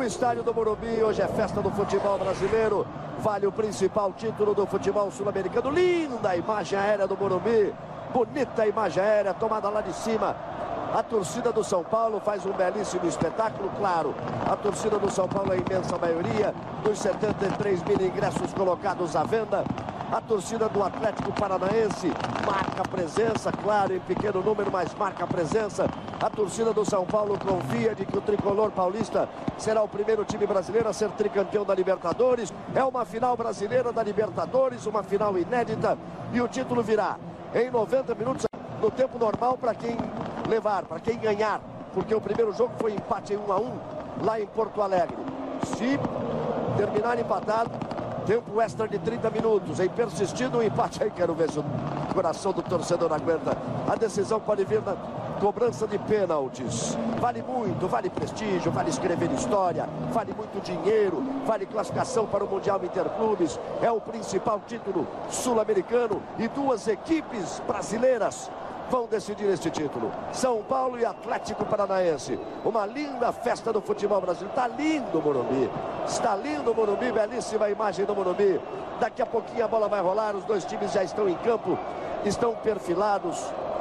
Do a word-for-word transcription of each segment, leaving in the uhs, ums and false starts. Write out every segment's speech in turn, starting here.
estádio do Morumbi hoje é festa do futebol brasileiro. Vale o principal título do futebol sul-americano. Linda a imagem aérea do Morumbi. Bonita a imagem aérea, tomada lá de cima. A torcida do São Paulo faz um belíssimo espetáculo, claro. A torcida do São Paulo é a imensa maioria. Dos setenta e três mil ingressos colocados à venda. A torcida do Atlético Paranaense marca presença, claro, em pequeno número, mas marca presença. A torcida do São Paulo confia de que o tricolor paulista será o primeiro time brasileiro a ser tricampeão da Libertadores. É uma final brasileira da Libertadores, uma final inédita. E o título virá em noventa minutos, no tempo normal, para quem levar, para quem ganhar. Porque o primeiro jogo foi empate em um a um lá em Porto Alegre. Se terminar empatado, tempo extra de trinta minutos. Em persistindo o empate, aí quero ver se o coração do torcedor aguenta. A decisão pode vir na cobrança de pênaltis. Vale muito, vale prestígio, vale escrever história, vale muito dinheiro, vale classificação para o Mundial Interclubes. É o principal título sul-americano e duas equipes brasileiras vão decidir este título. São Paulo e Atlético Paranaense. Uma linda festa do futebol brasileiro. Está lindo o Morumbi. Está lindo o Morumbi, belíssima imagem do Morumbi. Daqui a pouquinho a bola vai rolar, os dois times já estão em campo, estão perfilados.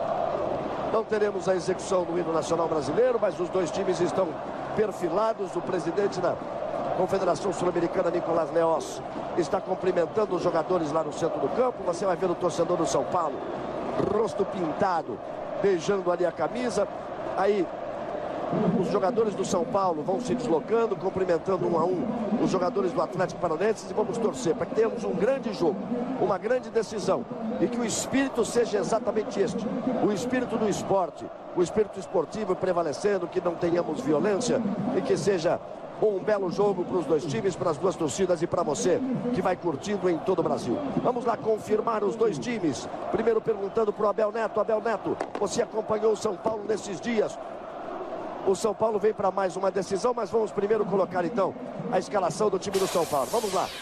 Não teremos a execução do hino nacional brasileiro, mas os dois times estão perfilados. O presidente da Confederação Sul-Americana, Nicolás Leós, está cumprimentando os jogadores lá no centro do campo. Você vai ver o torcedor do São Paulo, rosto pintado, beijando ali a camisa. Aí os jogadores do São Paulo vão se deslocando, cumprimentando um a um os jogadores do Atlético Paranaense, e vamos torcer para que tenhamos um grande jogo, uma grande decisão, e que o espírito seja exatamente este, o espírito do esporte, o espírito esportivo prevalecendo, que não tenhamos violência e que seja um belo jogo para os dois times, para as duas torcidas e para você que vai curtindo em todo o Brasil. Vamos lá confirmar os dois times. Primeiro perguntando para o Abel Neto. Abel Neto, você acompanhou o São Paulo nesses dias. O São Paulo vem para mais uma decisão, mas vamos primeiro colocar então a escalação do time do São Paulo. Vamos lá.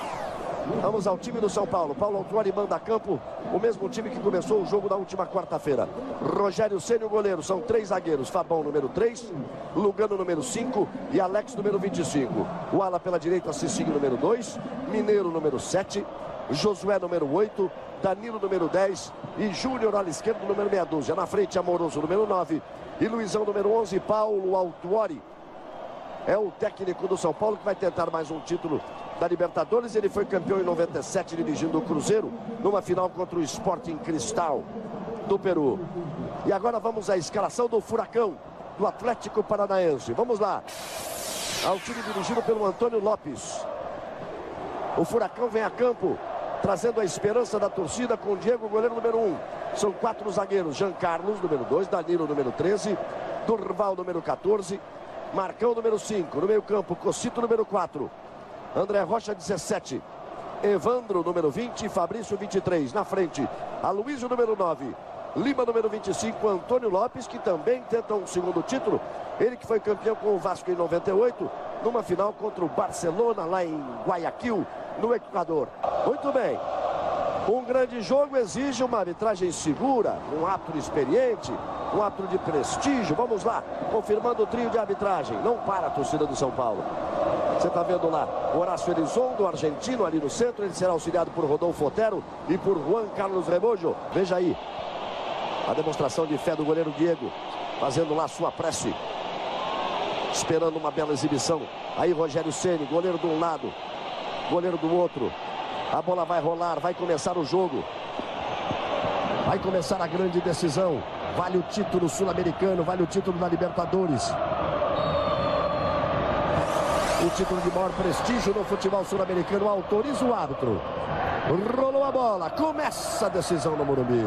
Vamos ao time do São Paulo. Paulo Autuori manda a campo o mesmo time que começou o jogo na última quarta-feira. Rogério Ceni, o goleiro. São três zagueiros. Fabão, número três. Lugano, número cinco. E Alex, número vinte e cinco. O ala pela direita, Cicinho, número dois. Mineiro, número sete. Josué, número oito. Danilo, número dez. E Júnior, ala esquerda, número meia dúzia. Na frente, Amoroso, número nove. E Luizão, número onze. Paulo Autuori é o técnico do São Paulo, que vai tentar mais um título da Libertadores. Ele foi campeão em noventa e sete, dirigindo o Cruzeiro numa final contra o Sporting Cristal do Peru. E agora vamos à escalação do Furacão, do Atlético Paranaense. Vamos lá. Ao time dirigido pelo Antônio Lopes. O Furacão vem a campo, trazendo a esperança da torcida com o Diego, goleiro número um. São quatro zagueiros. Jean Carlos, número dois. Danilo, número treze. Durval, número quatorze. Marcão, número cinco. No meio campo, Cocito, número quatro. André Rocha, dezessete. Evandro, número vinte. Fabrício, vinte e três. Na frente, Aloysio, número nove. Lima, número vinte e cinco. Antônio Lopes, que também tenta um segundo título. Ele que foi campeão com o Vasco em noventa e oito, numa final contra o Barcelona, lá em Guayaquil, no Equador. Muito bem. Um grande jogo exige uma arbitragem segura, um árbitro experiente, um árbitro de prestígio. Vamos lá, confirmando o trio de arbitragem. Não para a torcida do São Paulo. Você está vendo lá o Horácio Elizondo, argentino, ali no centro. Ele será auxiliado por Rodolfo Otero e por Juan Carlos Rebojo. Veja aí a demonstração de fé do goleiro Diego, fazendo lá sua prece, esperando uma bela exibição. Aí Rogério Ceni, goleiro de um lado, goleiro do outro. A bola vai rolar, vai começar o jogo. Vai começar a grande decisão. Vale o título sul-americano, vale o título da Libertadores. O título de maior prestígio no futebol sul-americano. Autoriza o árbitro. Rolou a bola, começa a decisão no Morumbi.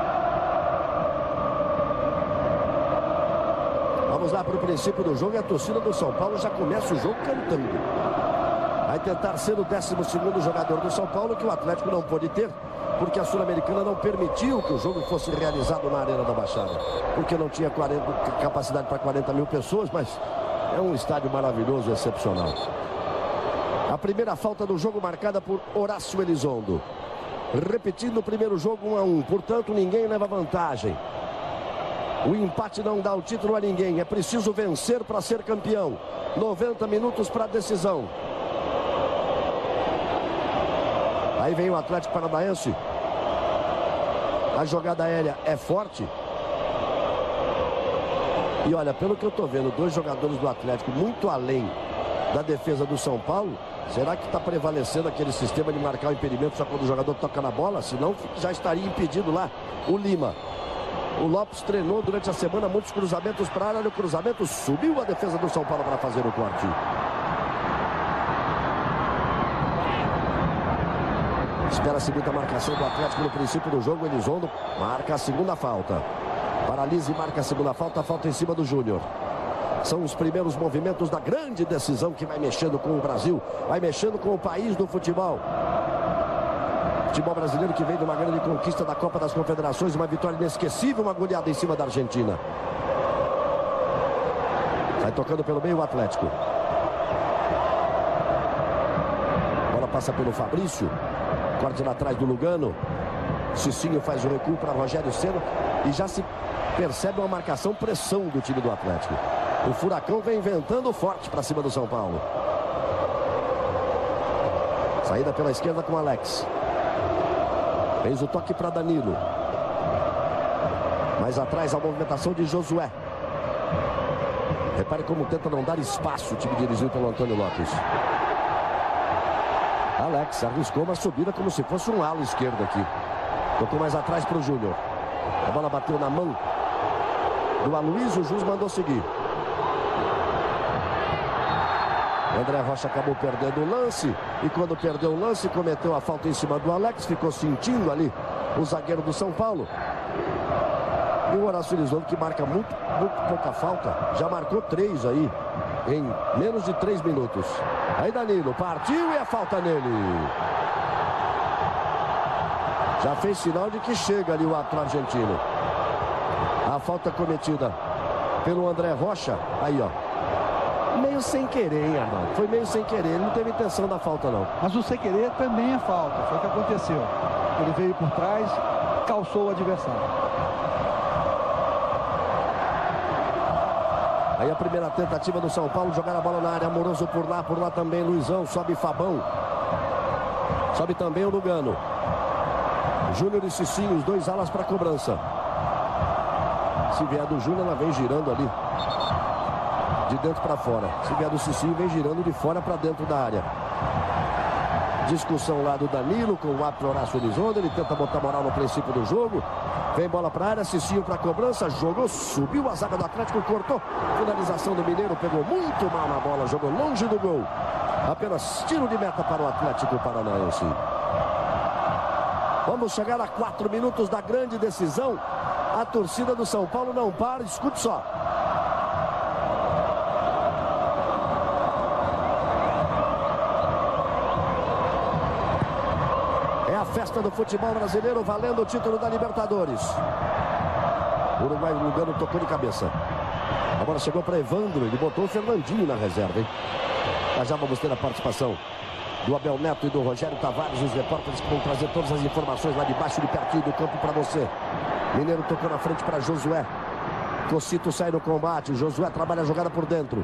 Vamos lá para o princípio do jogo e a torcida do São Paulo já começa o jogo cantando. Vai tentar ser o décimo segundo jogador do São Paulo, que o Atlético não pôde ter, porque a Sul-Americana não permitiu que o jogo fosse realizado na Arena da Baixada, porque não tinha quarenta, capacidade para quarenta mil pessoas, mas é um estádio maravilhoso, excepcional. A primeira falta do jogo marcada por Horácio Elizondo. Repetindo o primeiro jogo, um a um, portanto ninguém leva vantagem. O empate não dá o título a ninguém. É preciso vencer para ser campeão. noventa minutos para a decisão. Aí vem o Atlético Paranaense. A jogada aérea é forte. E olha, pelo que eu estou vendo, dois jogadores do Atlético muito além da defesa do São Paulo. Será que está prevalecendo aquele sistema de marcar o impedimento só quando o jogador toca na bola? Senão já estaria impedido lá o Lima. O Lopes treinou durante a semana muitos cruzamentos para a área. O cruzamento subiu a defesa do São Paulo para fazer o corte. Espera-se muita marcação do Atlético no princípio do jogo. Elizondo marca a segunda falta. Paralise e marca a segunda falta. Falta em cima do Júnior. São os primeiros movimentos da grande decisão que vai mexendo com o Brasil. Vai mexendo com o país do futebol. Futebol brasileiro que vem de uma grande conquista da Copa das Confederações. Uma vitória inesquecível, uma goleada em cima da Argentina. Sai tocando pelo meio o Atlético. Bola passa pelo Fabrício. Corte lá atrás do Lugano. Cicinho faz o recuo para Rogério Ceni. E já se percebe uma marcação, pressão do time do Atlético. O Furacão vem inventando forte para cima do São Paulo. Saída pela esquerda com Alex. Fez o toque para Danilo. Mais atrás a movimentação de Josué. Repare como tenta não dar espaço o time dirigido pelo Antônio Lopes. Alex arriscou uma subida como se fosse um ala esquerdo aqui. Tocou mais atrás para o Júnior. A bola bateu na mão do Aloysio. O juiz mandou seguir. O André Rocha acabou perdendo o lance. E quando perdeu o lance, cometeu a falta em cima do Alex. Ficou sentindo ali o zagueiro do São Paulo. E o Horácio Elizondo, que marca muito, muito pouca falta, já marcou três aí em menos de três minutos. Aí Danilo partiu e a falta nele. Já fez sinal de que chega ali o ato argentino. A falta cometida pelo André Rocha. Aí, ó. Meio sem querer, hein, Arnaldo? Foi meio sem querer. Ele não teve intenção da falta, não. Mas o sem querer também é falta. Foi o que aconteceu. Ele veio por trás, calçou o adversário. Aí a primeira tentativa do São Paulo, jogar a bola na área. Amoroso por lá, por lá também Luizão. Sobe Fabão. Sobe também o Lugano. Júnior e Cicinho, os dois alas para cobrança. Se vier do Júnior, ela vem girando ali. De dentro para fora. Se vier do Cicinho, vem girando de fora para dentro da área. Discussão lá do Danilo com o árbitro Horácio Elizondo. Ele tenta botar moral no princípio do jogo. Vem bola para a área, Cicinho para cobrança. Jogou, subiu a zaga do Atlético, cortou. Finalização do Mineiro, pegou muito mal na bola. Jogou longe do gol. Apenas tiro de meta para o Atlético Paranaense. Vamos chegar a quatro minutos da grande decisão. A torcida do São Paulo não para. Escute só. É a festa do futebol brasileiro, valendo o título da Libertadores. O Uruguai Lugano tocou de cabeça. A bola chegou para Evandro. Ele botou o Fernandinho na reserva, hein? Mas já vamos ter a participação do Abel Neto e do Rogério Tavares, os repórteres que vão trazer todas as informações lá de baixo, de pertinho do campo para você. Mineiro tocou na frente para Josué. Cocito sai no combate. Josué trabalha a jogada por dentro.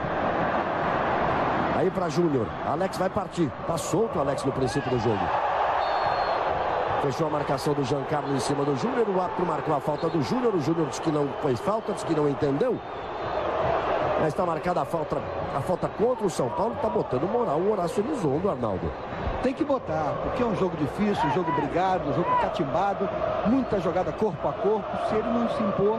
Aí para Júnior. Alex vai partir. Tá solto o Alex no princípio do jogo. Fechou a marcação do Giancarlo em cima do Júnior. O árbitro marcou a falta do Júnior. O Júnior disse que não foi falta, disse que não entendeu. Mas está marcada a falta, a falta contra o São Paulo. Está botando moral o Horácio Elizondo, Arnaldo. Tem que botar, porque é um jogo difícil, um jogo brigado, um jogo catimbado. Muita jogada corpo a corpo. Se ele não se impor...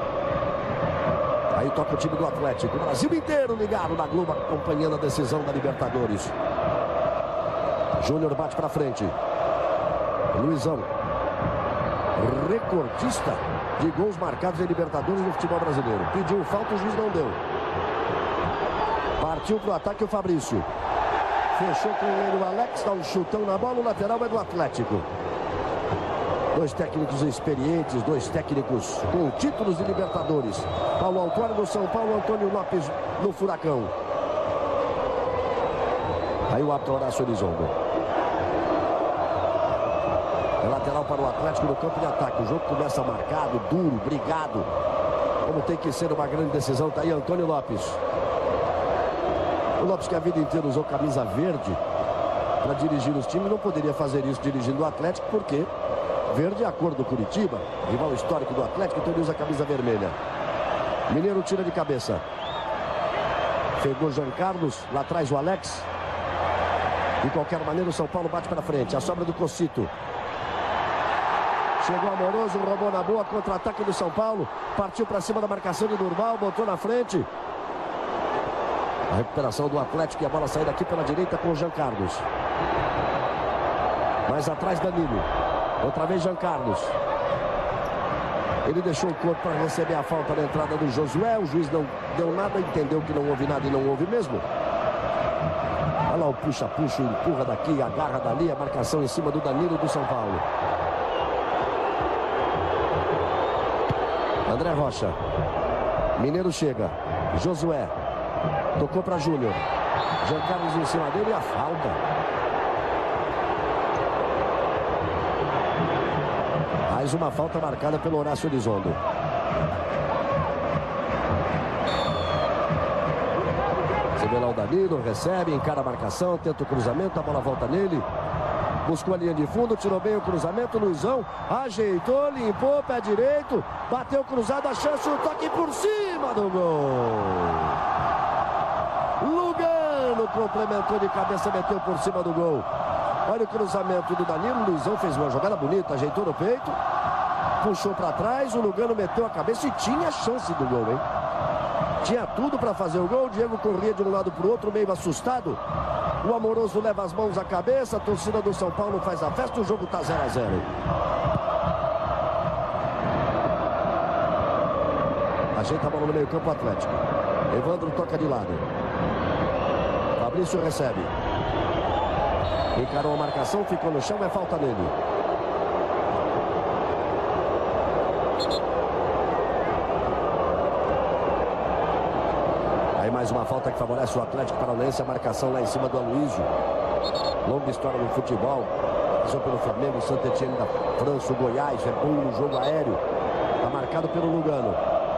Aí toca o time do Atlético. O Brasil inteiro ligado na Globo, acompanhando a decisão da Libertadores. Júnior bate para frente. Luizão, recordista de gols marcados em Libertadores no futebol brasileiro. Pediu falta, o juiz não deu. Partiu para o ataque o Fabrício. Fechou com ele o Alex, dá um chutão na bola, o lateral é do Atlético. Dois técnicos experientes, dois técnicos com títulos de Libertadores. Paulo Autuori no São Paulo, Antônio Lopes no Furacão. Aí o árbitro Horácio Elizondo. É lateral para o Atlético no campo de ataque. O jogo começa marcado, duro, brigado. Como tem que ser uma grande decisão, tá aí Antônio Lopes. O Lopes, que a vida inteira usou camisa verde para dirigir os times, não poderia fazer isso dirigindo o Atlético, porque verde é a cor do Curitiba, rival histórico do Atlético, então ele usa a camisa vermelha. Mineiro tira de cabeça. Pegou Jean Carlos, lá atrás o Alex. De qualquer maneira, o São Paulo bate para frente. A sobra do Cocito. Chegou Amoroso, roubou na boa, contra-ataque do São Paulo. Partiu para cima da marcação de Durval, botou na frente. A recuperação do Atlético e a bola sair daqui pela direita com o Jean Carlos. Mais atrás Danilo. Outra vez Jean Carlos. Ele deixou o corpo para receber a falta na entrada do Josué. O juiz não deu nada, entendeu que não houve nada e não houve mesmo. Olha lá o puxa-puxa, empurra daqui, agarra dali, a marcação em cima do Danilo do São Paulo. André Rocha. Mineiro chega. Josué. Tocou para Júnior. Jean Carlos em cima dele e a falta. Mais uma falta marcada pelo Horácio Elizondo. Você vê lá o Danilo, recebe, encara a marcação, tenta o cruzamento, a bola volta nele. Buscou a linha de fundo, tirou bem o cruzamento, Luizão ajeitou, limpou, pé direito, bateu cruzado, a chance, o toque por cima do gol. Lugano complementou de cabeça, meteu por cima do gol. Olha o cruzamento do Danilo, o Luizão fez uma jogada bonita, ajeitou no peito, puxou para trás, o Lugano meteu a cabeça e tinha chance do gol, hein? Tinha tudo para fazer o gol, o Diego corria de um lado para o outro, meio assustado. O Amoroso leva as mãos à cabeça, a torcida do São Paulo faz a festa, o jogo está zero a zero. Ajeita a bola no meio campo Atlético. Evandro toca de lado. Fabrício recebe. Encarou a marcação, ficou no chão, é falta nele. Aí mais uma falta que favorece o Atlético Paranaense, a marcação lá em cima do Aloysio. Longa história no futebol. Passou pelo Flamengo, Saint Etienne da França, o Goiás, é bom no jogo aéreo. Está marcado pelo Lugano.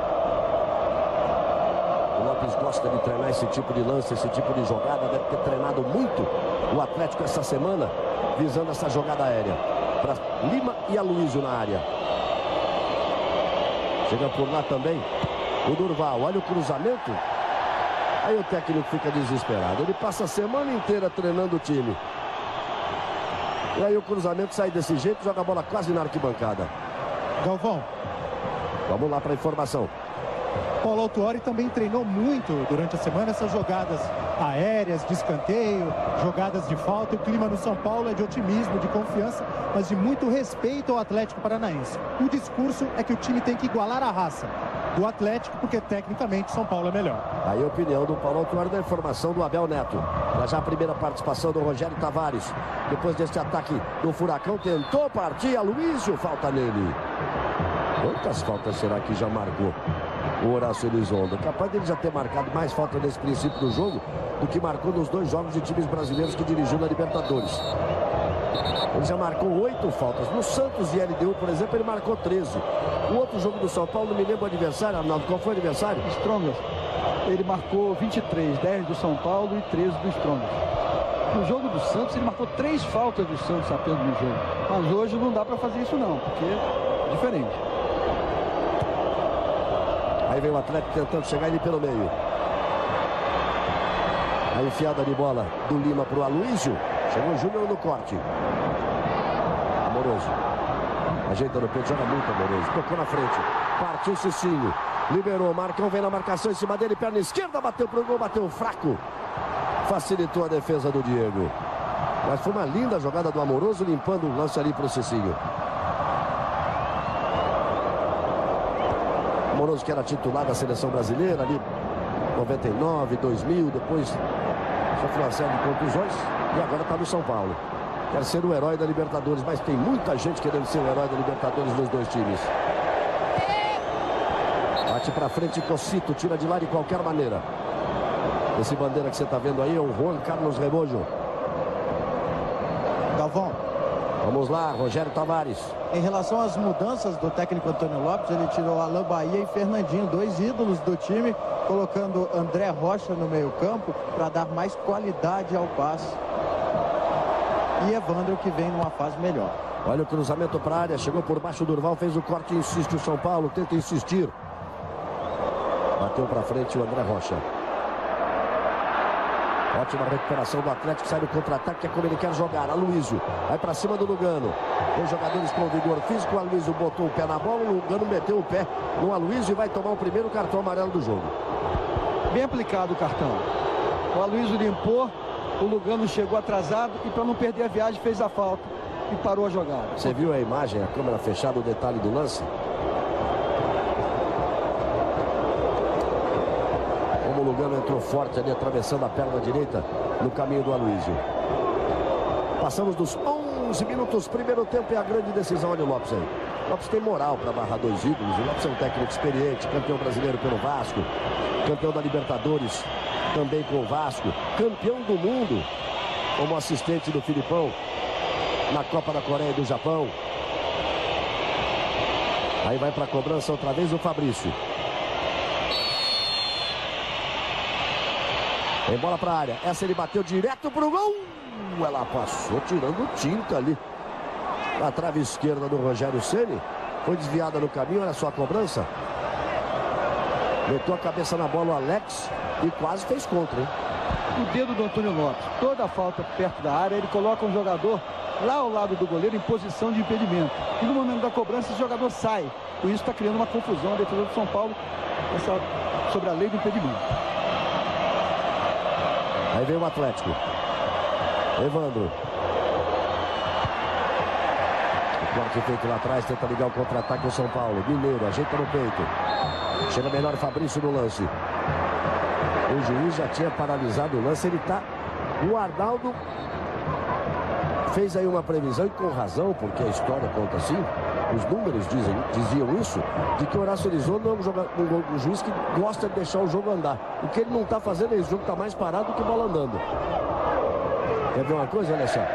O Lopes gosta de treinar esse tipo de lance, esse tipo de jogada. Deve ter treinado muito o Atlético essa semana, visando essa jogada aérea. Para Lima e Aloysio na área. Chega por lá também o Durval. Olha o cruzamento. Aí o técnico fica desesperado. Ele passa a semana inteira treinando o time. E aí o cruzamento sai desse jeito, joga a bola quase na arquibancada. Galvão. Vamos lá para a informação. Paulo Autuori também treinou muito durante a semana essas jogadas aéreas, de escanteio, jogadas de falta. O clima no São Paulo é de otimismo, de confiança, mas de muito respeito ao Atlético Paranaense. O discurso é que o time tem que igualar a raça do Atlético, porque tecnicamente São Paulo é melhor. Aí a opinião do Paulo Autuori, da informação do Abel Neto. Mas já a primeira participação do Rogério Tavares. Depois desse ataque do Furacão, tentou partir, Aloysio, falta nele. Quantas faltas será que já marcou o Horácio Elizondo? Capaz dele já ter marcado mais faltas nesse princípio do jogo do que marcou nos dois jogos de times brasileiros que dirigiu na Libertadores. Ele já marcou oito faltas. No Santos e L D U, por exemplo, ele marcou treze. O outro jogo do São Paulo, não me lembro o adversário, Arnaldo, qual foi o adversário? Strongers. Ele marcou vinte e três, dez do São Paulo e treze do Strongers. No jogo do Santos, ele marcou três faltas do Santos apenas no jogo. Mas hoje não dá para fazer isso não, porque é diferente. Aí vem o Atlético tentando chegar ali pelo meio. A enfiada de bola do Lima para o Aloysio. Chegou o Júnior no corte. Amoroso. Ajeita no peito, joga muito Amoroso. Tocou na frente. Partiu o Cicinho. Liberou. Marcão vem na marcação em cima dele. Perna esquerda, bateu pro gol, bateu fraco. Facilitou a defesa do Diego. Mas foi uma linda jogada do Amoroso, limpando o lance ali para o Cicinho. Amoroso, que era titular da seleção brasileira ali, noventa e nove, dois mil, depois sofreu uma série de contusões e agora está no São Paulo. Quer ser o herói da Libertadores, mas tem muita gente querendo ser o herói da Libertadores nos dois times. Bate para frente, Cocito, tira de lá de qualquer maneira. Esse bandeira que você está vendo aí é o Juan Carlos Rebojo. Galvão. Vamos lá, Rogério Tavares. Em relação às mudanças do técnico Antônio Lopes, ele tirou Alain Bahia e Fernandinho, dois ídolos do time, colocando André Rocha no meio-campo para dar mais qualidade ao passe. E Evandro, que vem numa fase melhor. Olha o cruzamento para a área, chegou por baixo do Durval, fez o corte, insiste o São Paulo, tenta insistir. Bateu para frente o André Rocha. Ótima recuperação do Atlético, sai no contra-ataque, é como ele quer jogar. Aloysio vai para cima do Lugano. Dois jogadores com vigor físico, o Aloysio botou o pé na bola, o Lugano meteu o pé no Aloysio e vai tomar o primeiro cartão amarelo do jogo. Bem aplicado o cartão. O Aloysio limpou, o Lugano chegou atrasado e para não perder a viagem fez a falta e parou a jogada. Você viu a imagem, a câmera fechada, o detalhe do lance? Como o Lugano entrou forte ali, atravessando a perna direita no caminho do Aloysio. Passamos dos onze minutos, primeiro tempo, é a grande decisão. Olha o Lopes aí. Lopes tem moral para barrar dois ídolos. O Lopes é um técnico experiente, campeão brasileiro pelo Vasco, campeão da Libertadores também com o Vasco, campeão do mundo como assistente do Filipão na Copa da Coreia e do Japão. Aí vai para a cobrança outra vez o Fabrício. Tem bola para a área. Essa ele bateu direto para o gol. Ela passou tirando tinta ali na trave esquerda do Rogério Ceni. Foi desviada no caminho. Olha só a cobrança. Meteu a cabeça na bola o Alex e quase fez contra, hein? O dedo do Antônio Lopes. Toda a falta perto da área, ele coloca um jogador lá ao lado do goleiro em posição de impedimento. E no momento da cobrança, esse jogador sai. Por isso está criando uma confusão a defesa do São Paulo essa, sobre a lei do impedimento. Aí vem o Atlético. Evandro. O corte feito lá atrás, tenta ligar o contra-ataque do São Paulo. Mineiro, ajeita no peito. Chega melhor Fabrício no lance. O juiz já tinha paralisado o lance. Ele tá... O Arnaldo fez aí uma previsão, e com razão, porque a história conta assim. Os números dizem, diziam isso, de que o Horácio Elizondo é um, joga, um, um juiz que gosta de deixar o jogo andar. O que ele não está fazendo é isso, o jogo está mais parado do que bola andando. Quer ver uma coisa, Alexandre?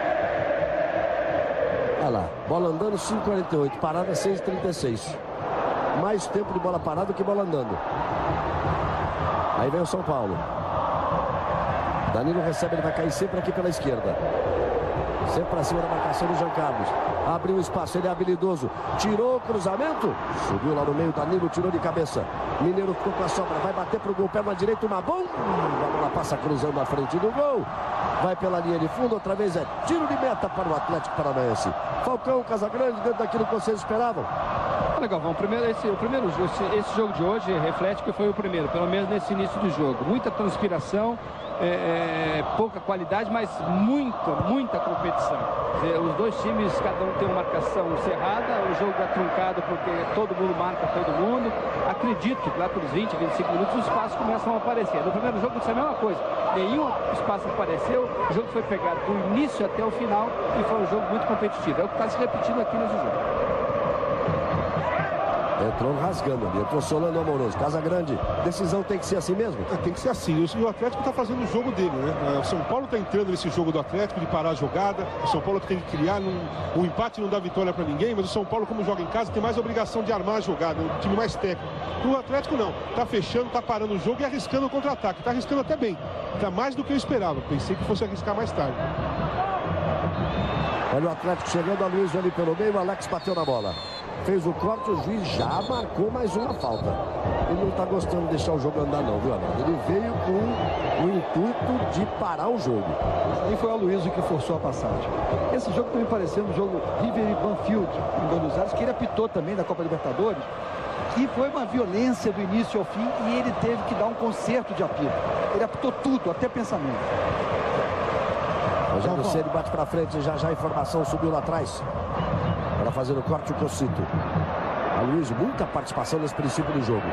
Olha lá, bola andando cinco e quarenta e oito, parada seis e trinta e seis. Mais tempo de bola parada do que bola andando. Aí vem o São Paulo. Danilo recebe, ele vai cair sempre aqui pela esquerda. Sempre para cima da marcação do Jean Carlos. Abriu espaço, ele é habilidoso. Tirou o cruzamento. Subiu lá no meio, Danilo tirou de cabeça. Mineiro ficou com a sobra, vai bater pro gol. Perna direita, uma bomba. A bola passa cruzando à frente do gol. Vai pela linha de fundo, outra vez é tiro de meta para o Atlético Paranaense. Falcão, Casagrande, dentro daquilo que vocês esperavam. Olha, Galvão, primeiro, esse, o primeiro, esse, esse jogo de hoje reflete que foi o primeiro, pelo menos nesse início do jogo. Muita transpiração, é, é, pouca qualidade, mas muita, muita competição. Dizer, os dois times, cada um tem uma marcação cerrada, o jogo é truncado porque todo mundo marca todo mundo. Acredito que lá pelos vinte, vinte e cinco minutos os espaços começam a aparecer. No primeiro jogo isso é a mesma coisa. Nenhum espaço apareceu, o jogo foi pegado do início até o final e foi um jogo muito competitivo. É o que está se repetindo aqui nesse jogo. Entrou rasgando ali, entrou solando amoroso. Casagrande, decisão tem que ser assim mesmo? É, tem que ser assim. E o Atlético está fazendo o jogo dele, né? O São Paulo está entrando nesse jogo do Atlético de parar a jogada. O São Paulo tem que criar. Num... O empate não dá vitória para ninguém, mas o São Paulo, como joga em casa, tem mais obrigação de armar a jogada. É um time mais técnico. O Atlético não. Está fechando, está parando o jogo e arriscando o contra-ataque. Está arriscando até bem. Está mais do que eu esperava. Pensei que fosse arriscar mais tarde. Olha o Atlético chegando, a Luiz ali pelo meio. O Alex bateu na bola. Fez o corte, o juiz já marcou mais uma falta. Ele não está gostando de deixar o jogo andar não, viu, Arnaldo? Ele veio com o intuito de parar o jogo. Aí foi o Aloysio que forçou a passagem. Esse jogo está me parecendo um jogo River e Banfield em Buenos Aires, que ele apitou também da Copa Libertadores. E foi uma violência do início ao fim e ele teve que dar um concerto de apito. Ele apitou tudo, até pensamento. Rogério Ceni bate para frente, já já a informação subiu lá atrás. Para fazer o corte, o Cocito. Aloysio, muita participação nesse princípio do jogo.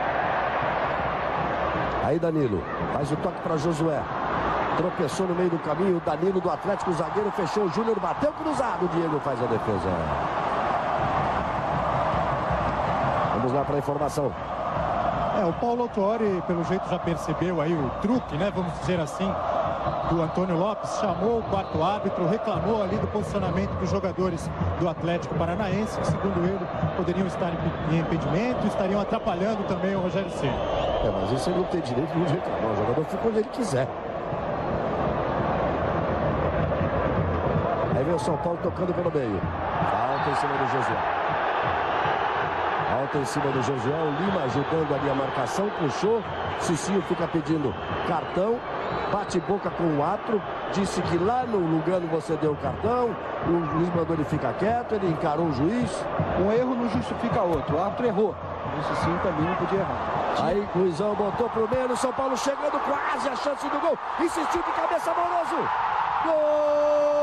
Aí Danilo, faz o toque para Josué. Tropeçou no meio do caminho, o Danilo do Atlético, o zagueiro fechou, o Júnior bateu cruzado, o Diego faz a defesa. Vamos lá para a informação. É, o Paulo Autuori, pelo jeito, já percebeu aí o truque, né? Vamos dizer assim, do Antônio Lopes. Chamou o quarto árbitro, reclamou ali do posicionamento dos jogadores do Atlético Paranaense, que, segundo ele, poderiam estar em impedimento, estariam atrapalhando também o Rogério Ceni. É, mas isso ele não tem direito de reclamar. O jogador fica onde ele quiser. Aí vem o São Paulo tocando pelo meio. Falta em cima do Josué. Falta em cima do Josué. O Lima ajudando ali a marcação. Puxou. Cicinho fica pedindo cartão. Bate boca com o árbitro. Disse que lá no Lugano você deu o cartão. O juiz mandou ele ficar quieto. Ele encarou o juiz. Um erro não justifica outro. O árbitro errou. O Cicinho também não podia errar. Aí Luizão botou pro meio. O São Paulo chegando quase a chance do gol. Insistiu de cabeça, Amoroso. Gol!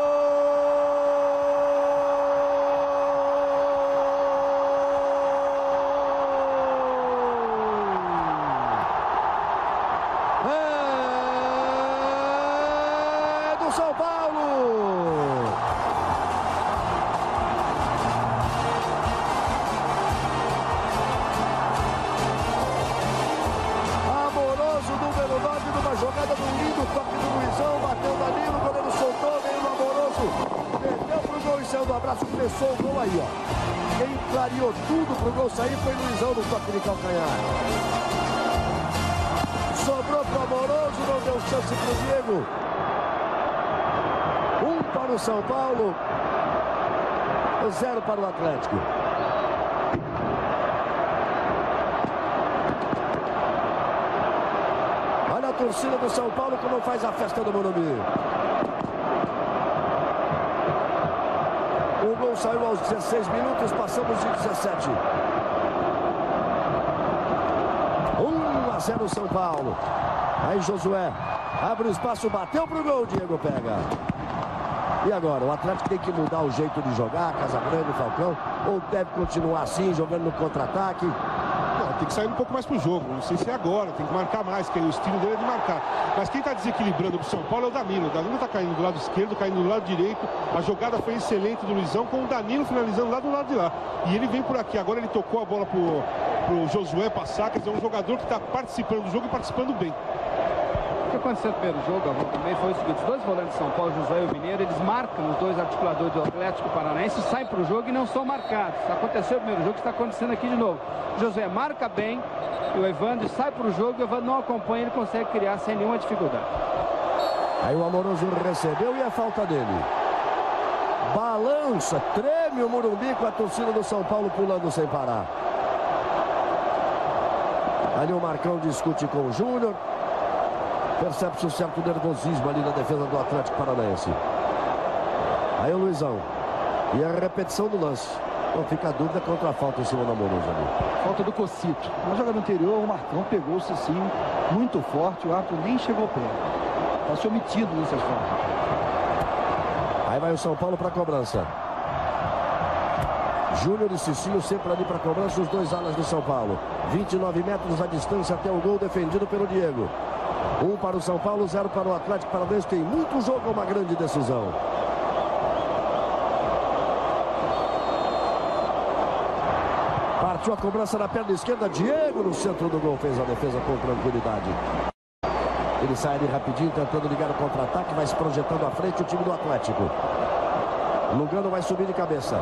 São Paulo! Amoroso, número nove, numa jogada do lindo toque do Luizão, bateu Danilo, o goleiro soltou, veio no Amoroso, perdeu pro gol e saiu do abraço, começou o gol aí, ó. Quem clareou tudo pro gol sair foi Luizão no toque de calcanhar. Sobrou pro Amoroso, não deu chance pro Diego. Um para o São Paulo, zero para o Atlético. Olha a torcida do São Paulo como faz a festa do Morumbi. O gol saiu aos dezesseis minutos, passamos de dezessete. um a zero São Paulo. Aí Josué abre o espaço, bateu pro gol, Diego pega. E agora, o Atlético tem que mudar o jeito de jogar, Casagrande, Falcão, ou deve continuar assim, jogando no contra-ataque? Não, tem que sair um pouco mais pro jogo, não sei se é agora, tem que marcar mais, que o estilo dele é de marcar. Mas quem está desequilibrando pro São Paulo é o Danilo. O Danilo está caindo do lado esquerdo, caindo do lado direito. A jogada foi excelente do Luizão, com o Danilo finalizando lá do lado de lá. E ele vem por aqui, agora ele tocou a bola pro, pro Josué passar, quer dizer, um jogador que está participando do jogo e participando bem. O que aconteceu no primeiro jogo também foi o seguinte: os dois volantes de São Paulo, Josué e o Mineiro, eles marcam os dois articuladores do Atlético Paranaense, saem para o jogo e não são marcados. Aconteceu no primeiro jogo, está acontecendo aqui de novo. Josué marca bem e o Evandro sai para o jogo, o Evandro não acompanha, ele consegue criar sem nenhuma dificuldade. Aí o Amoroso recebeu e a falta dele. Balança, treme o Morumbi com a torcida do São Paulo pulando sem parar. Ali o Marcão discute com o Júnior. Percebe-se um certo nervosismo ali na defesa do Atlético Paranaense. Aí o Luizão. E a repetição do lance. Não fica a dúvida contra a falta em cima do Amoroso ali. Falta do Cocito. Na jogada anterior, o Marcão pegou o Cicinho muito forte. O árbitro nem chegou perto. Está se omitindo nessas faltas. Aí vai o São Paulo para a cobrança. Júnior e Cicinho sempre ali para a cobrança. Os dois alas do São Paulo. vinte e nove metros a distância até o gol, defendido pelo Diego. Um para o São Paulo, zero para o Atlético Paranaense. Tem muito jogo, uma grande decisão. Partiu a cobrança na perna esquerda. Diego no centro do gol. Fez a defesa com tranquilidade. Ele sai ali rapidinho, tentando ligar o contra-ataque. Vai se projetando à frente o time do Atlético. Lugano vai subir de cabeça.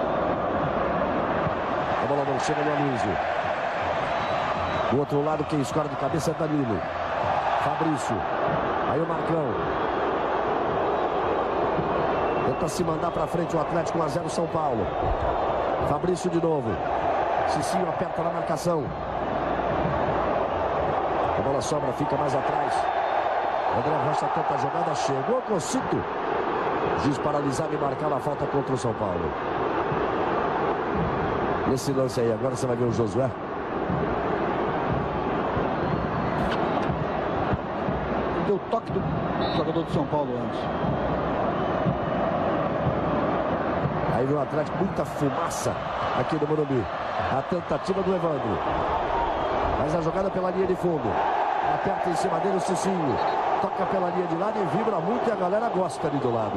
A bola não chega no Aloysio. Do outro lado, quem escora de cabeça é Danilo. Fabrício. Aí o Marcão. Tenta se mandar para frente o Atlético. um a zero São Paulo. Fabrício de novo. Cicinho aperta na marcação. A bola sobra, fica mais atrás. André Rocha tenta a jogada. Chegou Cocito. Juiz paralisado e marcava a falta contra o São Paulo. Nesse lance aí, agora você vai ver o Josué. Deu toque do jogador do São Paulo antes. Aí vem o Atlético, muita fumaça aqui no Morumbi. A tentativa do Evandro. Faz a jogada pela linha de fundo. Aperta em cima dele o Cicinho. Toca pela linha de lado e vibra muito e a galera gosta ali do lado.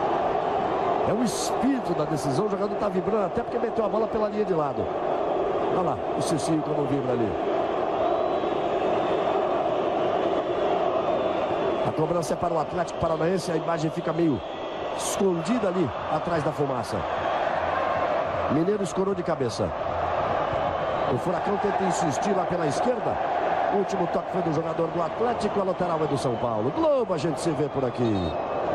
É o espírito da decisão. O jogador está vibrando até porque meteu a bola pela linha de lado. Olha lá, o Cicinho como vibra ali. A cobrança é para o Atlético Paranaense. A imagem fica meio escondida ali atrás da fumaça. Mineiro escorou de cabeça. O Furacão tenta insistir lá pela esquerda. O último toque foi do jogador do Atlético. A lateral é do São Paulo. Globo, a gente se vê por aqui.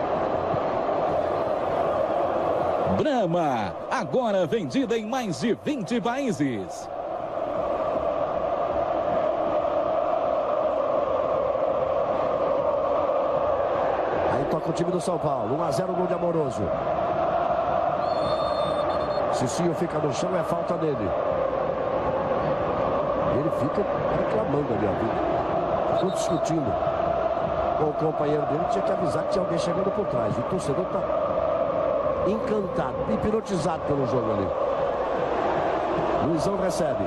Brahma, agora vendida em mais de vinte países. Aí toca o time do São Paulo. um a zero, gol de Amoroso. Cicinho fica no chão, é falta dele. Ele fica reclamando ali, ó. Ficou discutindo com o companheiro dele. Tinha que avisar que tinha alguém chegando por trás. O torcedor tá encantado, hipnotizado pelo jogo ali. Luizão recebe.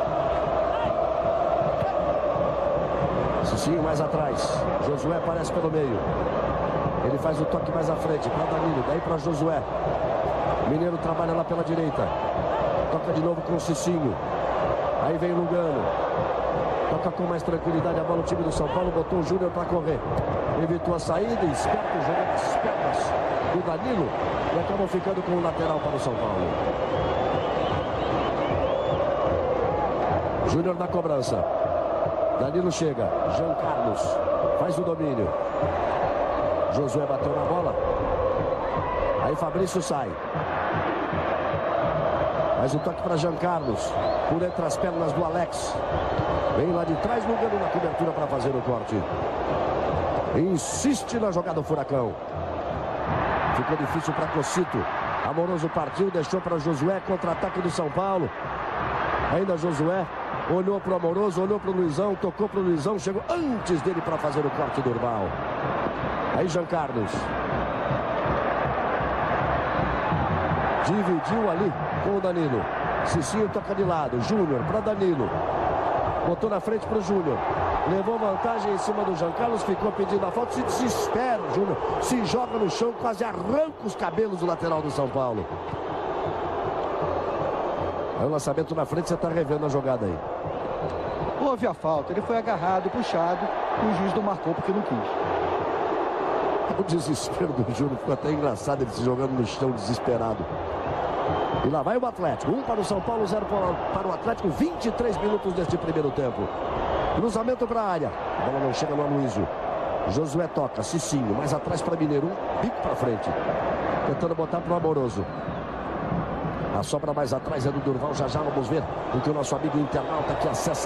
Cicinho mais atrás. Josué aparece pelo meio. Ele faz o toque mais à frente para Danilo, daí para Josué. Mineiro trabalha lá pela direita. Toca de novo com o Cicinho. Aí vem o Lugano. Toca com mais tranquilidade a bola o time do São Paulo. Botou o Júnior para correr. Evitou a saída. Esperto o jogo das pernas do Danilo. E acabou ficando com o lateral para o São Paulo. Júnior na cobrança. Danilo chega. Jean Carlos faz o domínio. Josué bateu na bola. Aí Fabrício sai. Faz o toque para Jean Carlos. Por entre as pernas do Alex. Vem lá de trás, Lugano na cobertura para fazer o corte. Insiste na jogada do Furacão. Ficou difícil para Cocito. Amoroso partiu, deixou para Josué. Contra-ataque do São Paulo. Ainda Josué. Olhou para o Amoroso, olhou para o Luizão. Tocou para o Luizão. Chegou antes dele para fazer o corte do Urbal. Aí Jean Carlos. Dividiu ali com o Danilo. Cicinho toca de lado. Júnior para Danilo. Botou na frente para o Júnior. Levou vantagem em cima do Jean Carlos. Ficou pedindo a falta. Se desespera o Júnior. Se joga no chão. Quase arranca os cabelos do lateral do São Paulo. Aí o lançamento na frente. Você está revendo a jogada aí. Houve a falta. Ele foi agarrado, puxado. E o juiz não marcou porque não quis. O desespero do Júnior. Ficou até engraçado ele se jogando no chão desesperado. E lá vai o Atlético. Um para o São Paulo, zero para o Atlético. vinte e três minutos deste primeiro tempo. Cruzamento para a área. A bola não chega no Aloysio. Josué toca. Cicinho. Mais atrás para Mineiro. Um bico para frente. Tentando botar para o Amoroso. A sobra mais atrás é do Durval. Já já vamos ver o que o nosso amigo internauta que acessa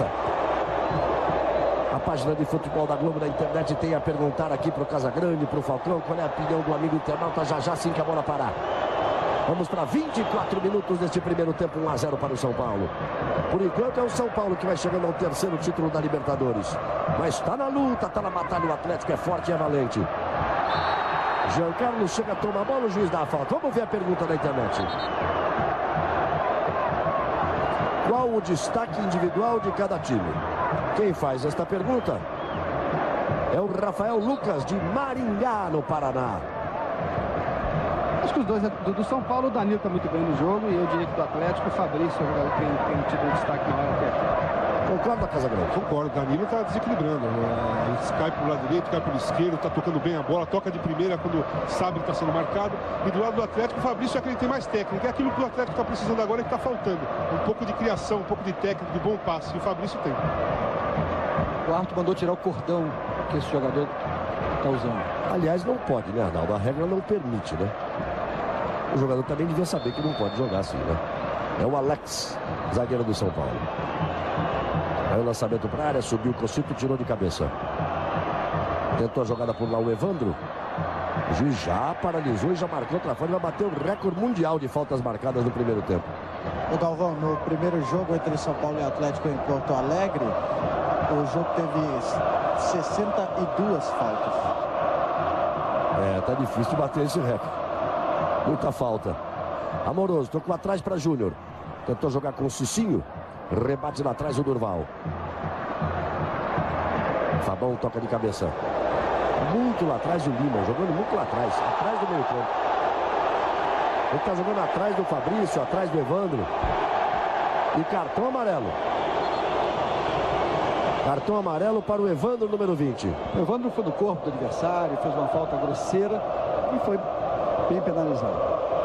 a página de futebol da Globo na internet tem a perguntar aqui para o Casagrande, para o Falcão. Qual é a opinião do amigo internauta? Já já assim que a bola parar. Vamos para vinte e quatro minutos deste primeiro tempo, um a zero para o São Paulo. Por enquanto é o São Paulo que vai chegando ao terceiro título da Libertadores. Mas está na luta, está na batalha, o Atlético é forte e é valente. Jean Carlos chega, toma a bola, o juiz dá a falta. Vamos ver a pergunta da internet. Qual o destaque individual de cada time? Quem faz esta pergunta é o Rafael Lucas, de Maringá, no Paraná. Acho que os dois do, do São Paulo, o Danilo está muito bem no jogo. E eu diria que do Atlético, o Fabrício tem, tem tido destaque na hora que é. Concorda, Casagrande? Concordo, o Danilo está desequilibrando. Ele cai para o lado direito, cai para o esquerdo, está tocando bem a bola, toca de primeira quando sabe que está sendo marcado. E do lado do Atlético, o Fabrício é que ele tem mais técnica. É aquilo que o Atlético está precisando agora e que está faltando. Um pouco de criação, um pouco de técnica, de bom passe. E o Fabrício tem. O árbitro mandou tirar o cordão que esse jogador está usando. Aliás, não pode, né, Arnaldo? A regra não permite, né? O jogador também devia saber que não pode jogar assim, né? É o Alex, zagueiro do São Paulo. Aí o lançamento para a área, subiu o Cocito, tirou de cabeça. Tentou a jogada por lá o Evandro. O juiz já paralisou e já marcou outra falta. Vai bater o recorde mundial de faltas marcadas no primeiro tempo. O Galvão, no primeiro jogo entre São Paulo e Atlético em Porto Alegre, o jogo teve sessenta e duas faltas. É, tá difícil de bater esse recorde. Muita falta. Amoroso, tocou atrás para Júnior. Tentou jogar com o Cicinho. Rebate lá atrás o Durval. Fabão toca de cabeça. Muito lá atrás o Lima, jogando muito lá atrás. Atrás do meio campo. Ele tá jogando atrás do Fabrício, atrás do Evandro. E cartão amarelo. Cartão amarelo para o Evandro, número vinte. O Evandro foi no corpo do adversário, fez uma falta grosseira e foi bem penalizado.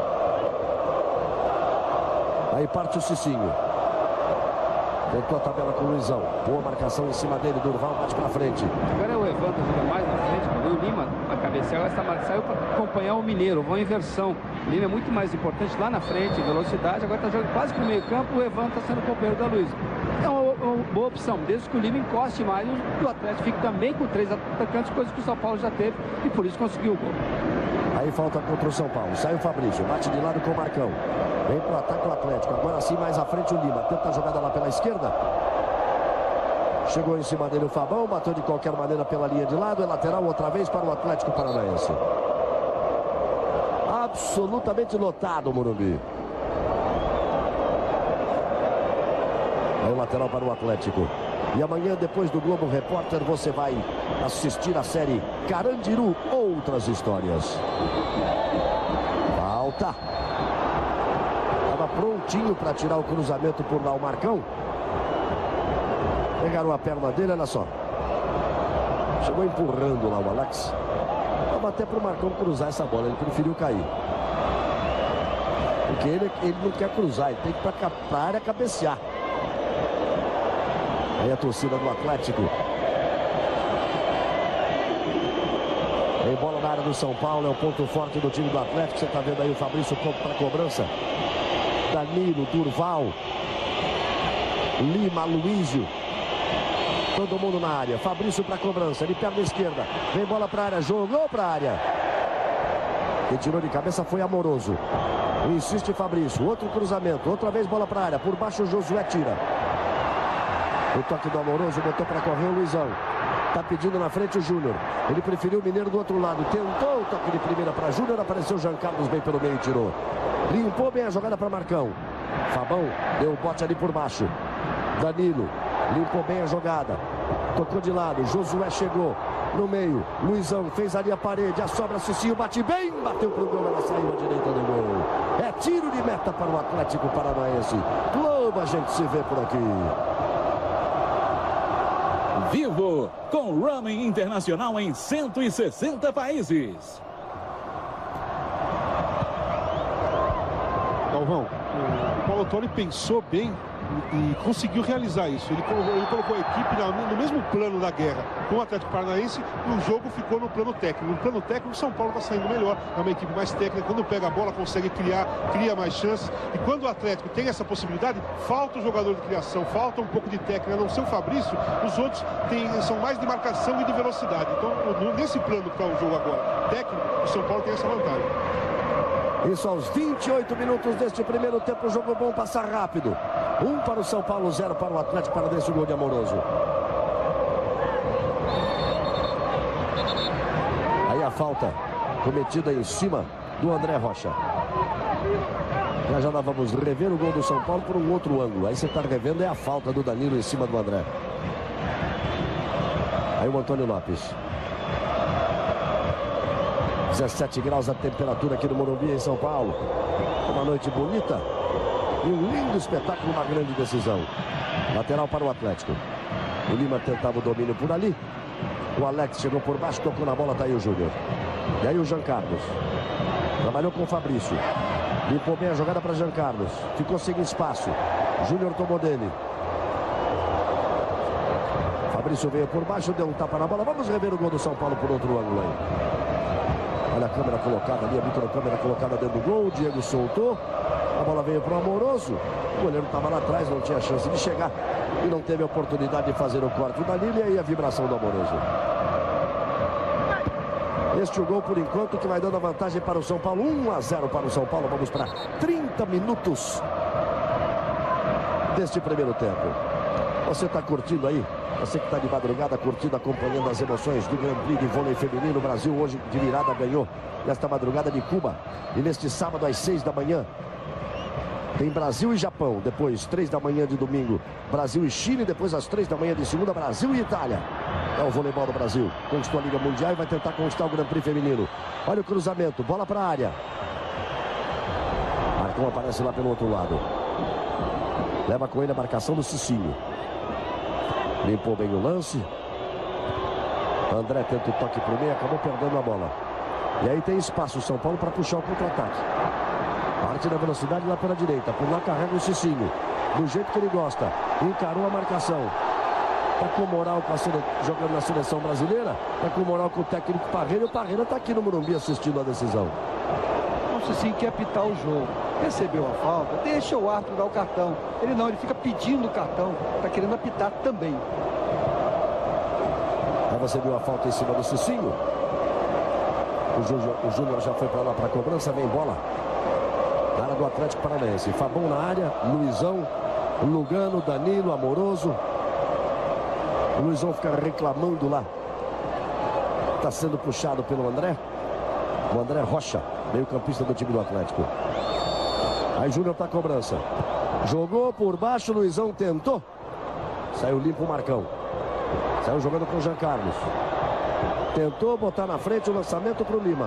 Aí parte o Cicinho. Tentou a tabela com o Luizão. Boa marcação em cima dele. Durval bate pra frente. Agora é o Evandro joga mais na frente. O Lima, a cabeceira, essa marca saiu para acompanhar o Mineiro. Vão em inversão. O Lima é muito mais importante lá na frente, velocidade. Agora está jogando quase para o meio campo. O Evandro está sendo companheiro da Luiz. É uma, uma boa opção, desde que o Lima encoste mais e o Atlético fique também com três atacantes, coisa que o São Paulo já teve e por isso conseguiu o gol. Aí falta contra o São Paulo. Sai o Fabrício, bate de lado com o Marcão. Vem pro ataque o Atlético. Agora sim, mais à frente o Lima. Tenta a jogada lá pela esquerda. Chegou em cima dele o Fabão. Bateu de qualquer maneira pela linha de lado. É lateral outra vez para o Atlético Paranaense. Absolutamente lotado o Morumbi. Aí o lateral para o Atlético. E amanhã, depois do Globo Repórter, você vai assistir a série Carandiru, Outras Histórias. Falta. Estava prontinho para tirar o cruzamento por lá o Marcão. Pegaram a perna dele, olha só. Chegou empurrando lá o Alex. Estava até para o Marcão cruzar essa bola, ele preferiu cair. Porque ele, ele não quer cruzar, ele tem que ir para a área cabecear. Aí a torcida do Atlético. Em bola na área do São Paulo, é o ponto forte do time do Atlético. Você está vendo aí o Fabrício para a cobrança. Danilo, Durval, Lima, Luísio. Todo mundo na área. Fabrício para a cobrança, de perna esquerda. Vem bola para a área, jogou para a área. Quem tirou de cabeça foi Amoroso. Insiste Fabrício, outro cruzamento, outra vez bola para a área. Por baixo o Josué tira. O toque do Amoroso, botou para correr o Luizão. Tá pedindo na frente o Júnior. Ele preferiu o Mineiro do outro lado. Tentou o toque de primeira para Júnior. Apareceu o Jean Carlos bem pelo meio e tirou. Limpou bem a jogada para Marcão. Fabão deu o bote ali por baixo. Danilo limpou bem a jogada. Tocou de lado. Josué chegou no meio. Luizão fez ali a parede. A sobra Cicinho bate bem. Bateu pro gol. Ela saiu à direita do gol. É tiro de meta para o Atlético Paranaense. Globo, a gente se vê por aqui. Vivo, com roaming internacional em cento e sessenta países. Galvão, o Paulo Autuori pensou bem e conseguiu realizar isso. Ele colocou, ele colocou a equipe no mesmo plano da guerra com o Atlético Paranaense e o jogo ficou no plano técnico. No plano técnico, o São Paulo está saindo melhor. É uma equipe mais técnica. Quando pega a bola, consegue criar, cria mais chances. E quando o Atlético tem essa possibilidade, falta o jogador de criação, falta um pouco de técnica. A não ser o Fabrício, os outros tem, são mais de marcação e de velocidade. Então, nesse plano que está o jogo agora, técnico, o São Paulo tem essa vantagem. Isso aos vinte e oito minutos deste primeiro tempo. Jogo bom, passar rápido. Um para o São Paulo, zero para o Atlético Paranaense, o gol de Amoroso. Aí a falta cometida em cima do André Rocha. Já já nós vamos rever o gol do São Paulo por um outro ângulo. Aí você está revendo é a falta do Danilo em cima do André. Aí o Antônio Lopes. dezessete graus a temperatura aqui no Morumbi, em São Paulo. Uma noite bonita e um lindo espetáculo, uma grande decisão. Lateral para o Atlético. O Lima tentava o domínio por ali. O Alex chegou por baixo, tocou na bola, tá aí o Júnior. E aí o Jean Carlos. Trabalhou com o Fabrício. Limpou bem a jogada para Jean Carlos. Ficou sem espaço. Júnior tomou dele. Fabrício veio por baixo, deu um tapa na bola. Vamos rever o gol do São Paulo por outro ângulo aí. Olha a câmera colocada ali, a microcâmera colocada dentro do gol. O Diego soltou. A bola veio para o Amoroso. O goleiro estava lá atrás, não tinha chance de chegar. E não teve a oportunidade de fazer o corte da linha. E aí a vibração do Amoroso. Este é o gol por enquanto que vai dando a vantagem para o São Paulo. um a zero para o São Paulo. Vamos para trinta minutos deste primeiro tempo. Você está curtindo aí? Você que está de madrugada curtindo, acompanhando as emoções do Grand Prix de vôlei feminino. O Brasil hoje de virada ganhou nesta madrugada de Cuba. E neste sábado às seis da manhã tem Brasil e Japão. Depois, três da manhã de domingo, Brasil e Chile. Depois, às três da manhã de segunda, Brasil e Itália. É o voleibol do Brasil. Conquistou a Liga Mundial e vai tentar conquistar o Grand Prix feminino. Olha o cruzamento, bola para a área. Marcão aparece lá pelo outro lado. Leva com ele a marcação do Cicinho. Limpou bem o lance. André tenta o toque pro meio, acabou perdendo a bola. E aí tem espaço o São Paulo para puxar o contra-ataque. Parte da velocidade lá pela direita. Por lá carrega o Cicinho. Do jeito que ele gosta. Encarou a marcação. Tá com moral com a sele... jogando na seleção brasileira. Tá com moral com o técnico Parreira. E o Parreira tá aqui no Morumbi assistindo a decisão. O Cicinho quer apitar o jogo. Recebeu a falta. Deixa o árbitro dar o cartão. Ele não, ele fica pedindo o cartão. Tá querendo apitar também. Aí você viu a falta em cima do Cicinho. O Júnior, o Júnior já foi para lá para a cobrança. Vem bola na área do Atlético Paranaense. Fabão na área. Luizão, Lugano, Danilo, Amoroso. O Luizão fica reclamando lá. Está sendo puxado pelo André. O André Rocha, meio campista do time do Atlético. Aí Júnior para a cobrança. Jogou por baixo. Luizão tentou. Saiu limpo o Marcão. Saiu jogando com o Jean Carlos. Tentou botar na frente o lançamento para o Lima.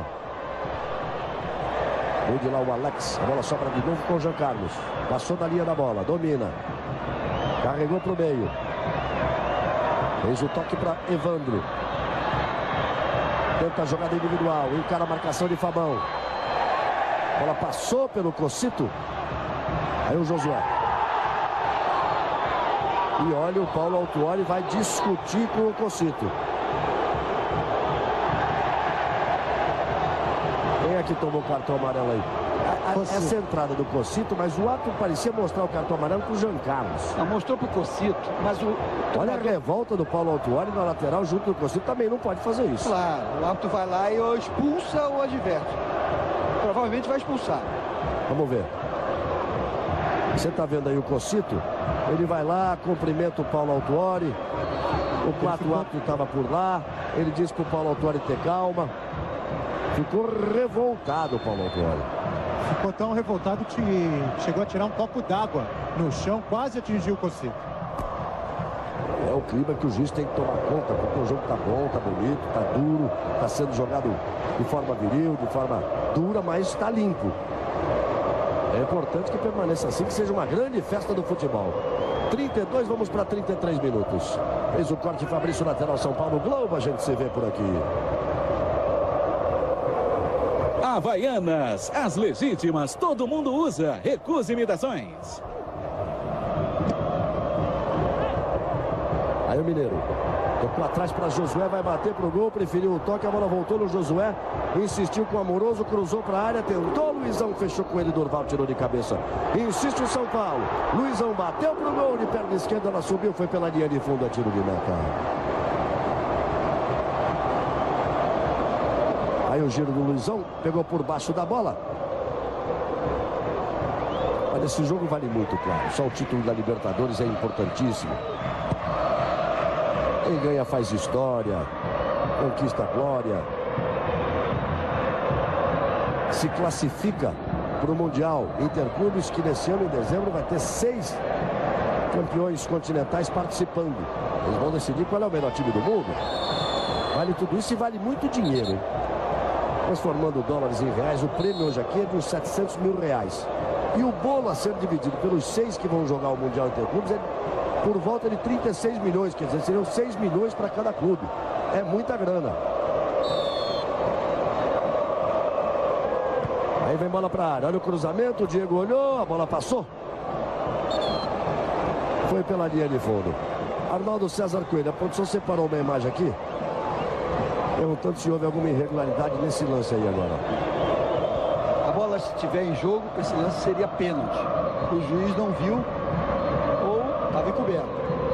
Veio de lá o Alex. A bola sobra de novo com o Jean Carlos. Passou da linha da bola. Domina. Carregou para o meio. Fez o toque para Evandro. Tenta a jogada individual. Encara a marcação de Fabão. A bola passou pelo Cocito. Aí o Josué. E olha, o Paulo Autuori vai discutir com o Cocito. Quem é que tomou o cartão amarelo aí? A, a, essa entrada do Cocito, mas o ato parecia mostrar o cartão amarelo para o Jean Carlos. Não, mostrou para o Cocito, mas o... Olha a revolta do Paulo Autuori na lateral junto do Cocito. Também não pode fazer isso. Claro, o árbitro vai lá e ou expulsa ou adverte. Provavelmente vai expulsar. Vamos ver. Você está vendo aí o Cocito? Ele vai lá, cumprimenta o Paulo Autuori. O quarto árbitro estava por lá. Ele disse para o Paulo Autuori ter calma. Ficou revoltado o Paulo Autuori. Ficou tão revoltado que chegou a tirar um copo d'água no chão, quase atingiu o Cocito. É o clima que o juiz tem que tomar conta, porque o jogo tá bom, tá bonito, tá duro, tá sendo jogado de forma viril, de forma dura, mas está limpo. É importante que permaneça assim, que seja uma grande festa do futebol. trinta e dois, vamos para trinta e três minutos. Fez o corte Fabrício, lateral São Paulo Globo, a gente se vê por aqui. Havaianas, as legítimas, todo mundo usa. Recusa imitações. Aí o Mineiro tocou atrás para Josué, vai bater pro gol, preferiu o toque, a bola voltou no Josué, insistiu com o Amoroso, cruzou para a área, tentou, Luizão fechou com ele, Durval tirou de cabeça, insiste o São Paulo, Luizão bateu pro gol, de perna esquerda, ela subiu, foi pela linha de fundo, a tiro de meta. Aí o giro do Luizão, pegou por baixo da bola. Olha, esse jogo vale muito, claro, só o título da Libertadores é importantíssimo. Quem ganha faz história, conquista a glória, se classifica para o Mundial Interclubes, que nesse ano, em dezembro, vai ter seis campeões continentais participando. Eles vão decidir qual é o melhor time do mundo. Vale tudo isso e vale muito dinheiro, hein? Transformando dólares em reais, o prêmio hoje aqui é de uns setecentos mil reais. E o bolo a ser dividido pelos seis que vão jogar o Mundial Interclubes é por volta de trinta e seis milhões, quer dizer, seriam seis milhões para cada clube. É muita grana. Aí vem bola para a área, olha o cruzamento, o Diego olhou, a bola passou. Foi pela linha de fundo. Arnaldo César Coelho, a produção separou uma imagem aqui, perguntando se houve alguma irregularidade nesse lance aí agora. A bola, se estiver em jogo, esse lance seria pênalti. O juiz não viu ou estava encoberto.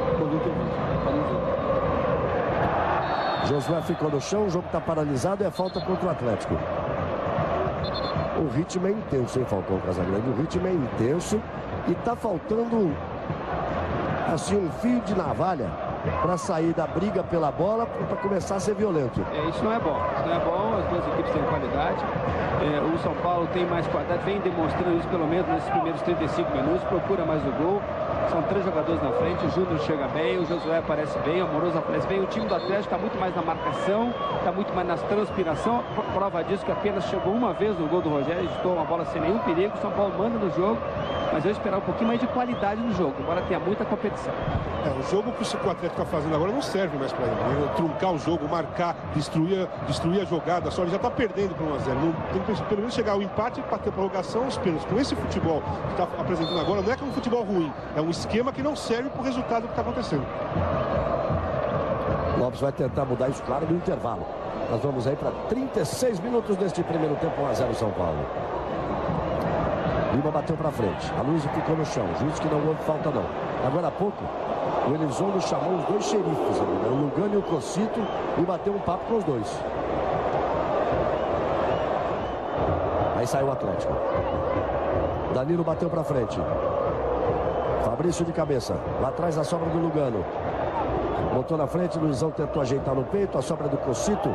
Josué ficou no chão, o jogo está paralisado e é falta contra o Atlético. O ritmo é intenso, hein, Falcão Casagrande? O ritmo é intenso e está faltando assim um fio de navalha para sair da briga pela bola, para começar a ser violento. É, isso não é bom, isso não é bom, as duas equipes têm qualidade, é, o São Paulo tem mais qualidade, vem demonstrando isso pelo menos nesses primeiros trinta e cinco minutos, procura mais o gol, São três jogadores na frente, o Júnior chega bem, o Josué aparece bem, o Amoroso aparece bem. O time do Atlético está muito mais na marcação, está muito mais na transpiração. Prova disso que apenas chegou uma vez no gol do Rogério, editou uma bola sem nenhum perigo. O São Paulo manda no jogo, mas eu esperava um pouquinho mais de qualidade no jogo, embora tenha muita competição. É, o jogo que o Atlético está fazendo agora não serve mais para ele, né? Truncar o jogo, marcar, destruir, destruir a jogada, só ele já está perdendo para um a zero. Não, tem que pelo menos chegar ao empate, para ter prorrogação, os pênaltis. Com esse futebol que está apresentando agora, não é que é um futebol ruim, é um esquema que não serve para o resultado que está acontecendo. Lopes vai tentar mudar isso, claro, no intervalo. Nós vamos aí para trinta e seis minutos deste primeiro tempo, um a zero São Paulo. Lima bateu para frente, a Luiz ficou no chão, juiz que não houve falta não. Agora há pouco, o Elizondo chamou os dois xerifes ali, né? O Lugano e o Cocito, e bateu um papo com os dois. Aí saiu o Atlético. Danilo bateu para frente. Fabrício de cabeça, lá atrás a sobra do Lugano. Botou na frente, Luizão tentou ajeitar no peito, a sobra do Cocito.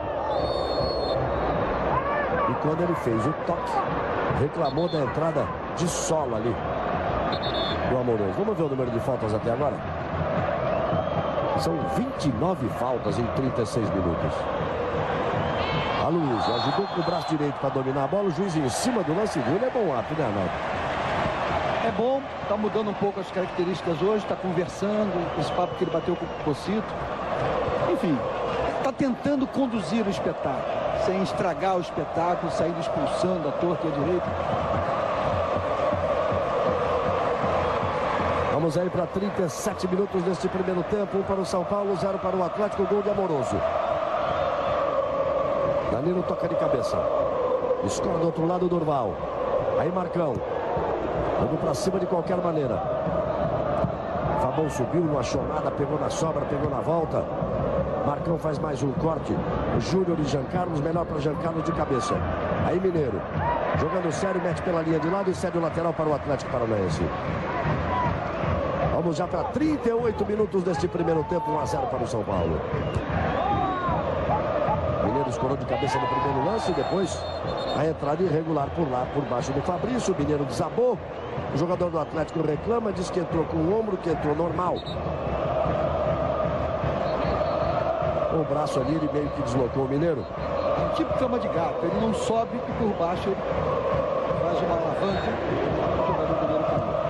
E quando ele fez o toque, reclamou da entrada de solo ali do Amoroso. Vamos ver o número de faltas até agora. São vinte e nove faltas em trinta e seis minutos. A Luiz ajudou com o braço direito para dominar a bola. O juiz em cima do lance dele é bom árbitro, né, Arnaldo? É bom, está mudando um pouco as características hoje, está conversando, esse papo que ele bateu com o Cocito. Enfim, está tentando conduzir o espetáculo, sem estragar o espetáculo, saindo expulsando a torta e a direita. Vamos aí para trinta e sete minutos deste primeiro tempo. Um para o São Paulo, zero para o Atlético. Gol de Amoroso. Danilo toca de cabeça. Escola do outro lado, Durval. Aí Marcão. Vamos para cima de qualquer maneira. Fabão subiu, não achou nada. Pegou na sobra, pegou na volta. Marcão faz mais um corte. O Júnior e Jean Carlos. Melhor para Jean Carlos de cabeça. Aí Mineiro. Jogando sério, mete pela linha de lado e cede o lateral para o Atlético Paranaense. Vamos já para trinta e oito minutos deste primeiro tempo, um a zero para o São Paulo. Mineiro escorou de cabeça no primeiro lance, depois a entrada irregular por lá, por baixo do Fabrício. O Mineiro desabou. O jogador do Atlético reclama, diz que entrou com o ombro, que entrou normal. O braço ali, ele meio que deslocou o Mineiro. É um tipo de cama de gato, ele não sobe e por baixo ele faz uma alavanca. O jogador Mineiro caiu.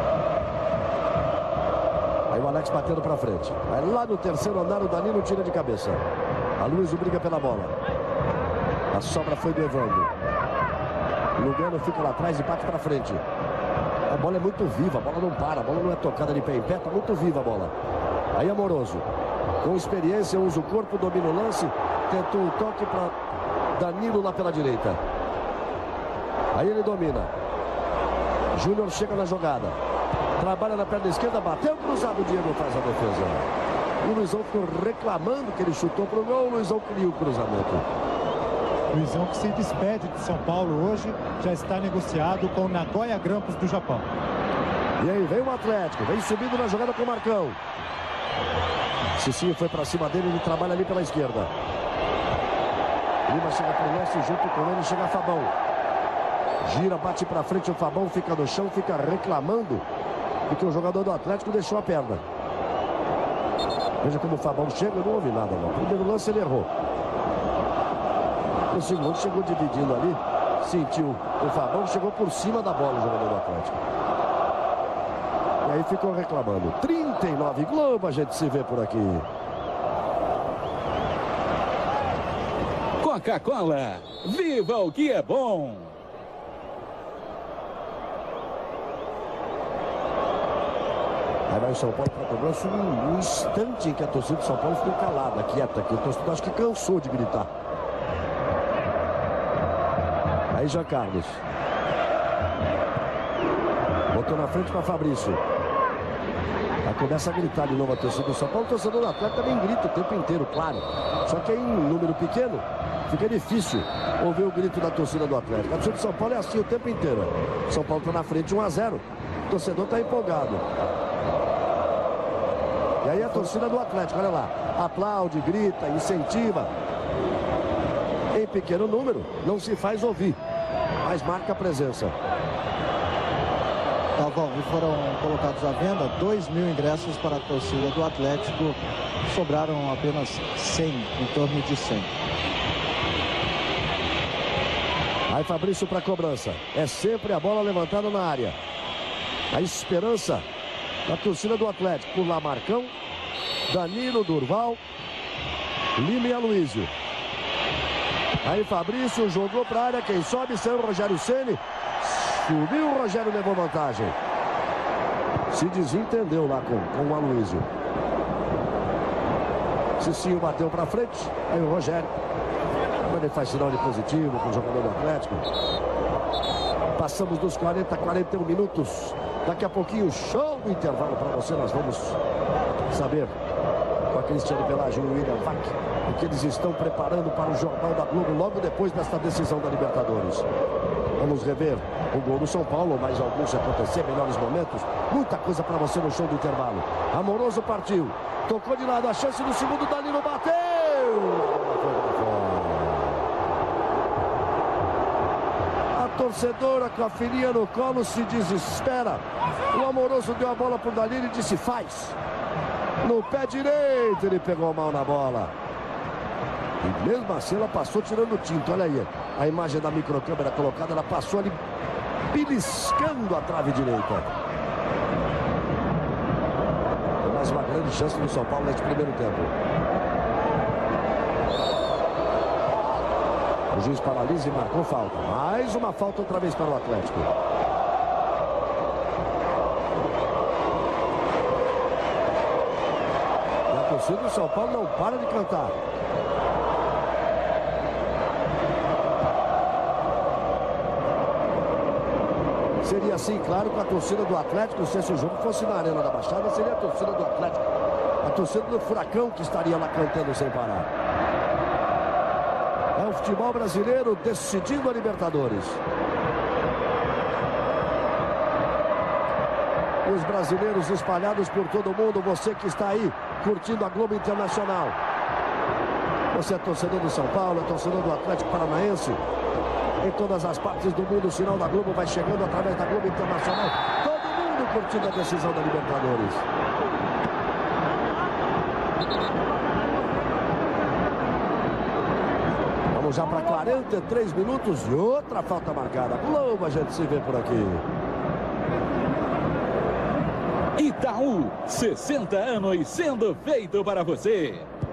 Aí o Alex batendo para frente. Aí lá no terceiro andar o Danilo tira de cabeça. A Luiz briga pela bola. A sobra foi do Evandro. Lugano fica lá atrás e bate para frente. A bola é muito viva, a bola não para, a bola não é tocada de pé em pé, tá muito viva a bola. Aí Amoroso, com experiência, usa o corpo, domina o lance, tentou um toque para Danilo lá pela direita. Aí ele domina. Júnior chega na jogada. Trabalha na perna esquerda, bateu cruzado, o Diego faz a defesa. O Luizão ficou reclamando que ele chutou pro gol, o Luizão cria o cruzamento. Luizão que se despede de São Paulo hoje, já está negociado com o Nagoya Grampus do Japão. E aí vem o Atlético, vem subindo na jogada com o Marcão. Cicinho foi para cima dele, ele trabalha ali pela esquerda. Lima chega pro leste, junto com ele chega Fabão. Gira, bate para frente, o Fabão fica no chão, fica reclamando porque o jogador do Atlético deixou a perna. Veja como o Fabão chega, eu não ouvi nada não. Primeiro lance ele errou. O segundo chegou dividindo ali, sentiu o Fabão, chegou por cima da bola o jogador do Atlético. E aí ficou reclamando. trinta e nove Globo, a gente se vê por aqui. Coca-Cola, viva o que é bom! Aí vai o São Paulo para a cobrança, um, um instante em que a torcida do São Paulo ficou calada, quieta aqui. O torcedor acho que cansou de gritar. Aí Jean Carlos. Botou na frente para Fabrício. Aí começa a gritar de novo a torcida do São Paulo. O torcedor do Atlético também grita o tempo inteiro, claro. Só que aí, em número pequeno, fica difícil ouvir o grito da torcida do Atlético. A torcida do São Paulo é assim o tempo inteiro. O São Paulo está na frente um a zero. O torcedor está empolgado. E aí a torcida do Atlético, olha lá. Aplaude, grita, incentiva. Em pequeno número, não se faz ouvir, mas marca a presença. Galvão, e foram colocados à venda dois mil ingressos para a torcida do Atlético. Sobraram apenas cem, em torno de cem. Aí Fabrício para a cobrança. É sempre a bola levantada na área. A esperança da torcida do Atlético. Por lá Marcão, Danilo, Durval, Lima e Aloysio. Aí Fabrício jogou para a área. Quem sobe saiu o Rogério Ceni. Subiu o Rogério, levou vantagem. Se desentendeu lá com, com o Aloysio. Cicinho bateu para frente. Aí o Rogério. Ele faz sinal de positivo com o jogador do Atlético. Passamos dos quarenta a quarenta e um minutos. Daqui a pouquinho, show do intervalo para você. Nós vamos saber com a Cristiane Pelagio e o William Vac o que eles estão preparando para o Jornal da Globo logo depois desta decisão da Libertadores. Vamos rever o gol do São Paulo, mais alguns acontecer, melhores momentos. Muita coisa para você no show do intervalo. Amoroso partiu. Tocou de lado, a chance do segundo, Danilo bateu. A torcedora com a filhinha no colo se desespera. O Amoroso deu a bola para o Danilo e disse: faz. No pé direito ele pegou mal na bola. E mesmo assim ela passou tirando tinto. Olha aí a imagem da microcâmera colocada. Ela passou ali beliscando a trave direita. Mais uma grande chance do São Paulo neste primeiro tempo. O juiz paralisa e marcou falta. Mais uma falta outra vez para o Atlético. E a torcida do São Paulo não para de cantar. Seria assim, claro, com a torcida do Atlético. Se esse jogo fosse na Arena da Baixada, seria a torcida do Atlético. A torcida do Furacão que estaria lá cantando sem parar. É o futebol brasileiro decidindo a Libertadores. Os brasileiros espalhados por todo mundo. Você que está aí curtindo a Globo Internacional. Você é torcedor do São Paulo, é torcedor do Atlético Paranaense. Em todas as partes do mundo, o sinal da Globo vai chegando através da Globo Internacional. Todo mundo curtindo a decisão da Libertadores. Vamos já para quarenta e três minutos e outra falta marcada. Globo, a gente se vê por aqui. Itaú, sessenta anos sendo feito para você.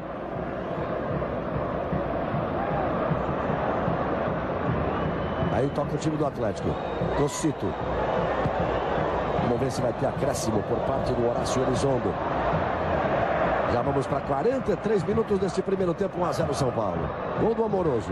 Aí toca o time do Atlético. Cocito. Vamos ver se vai ter acréscimo por parte do Horácio Elizondo. Já vamos para quarenta e três minutos deste primeiro tempo. um a zero São Paulo. Gol do Amoroso.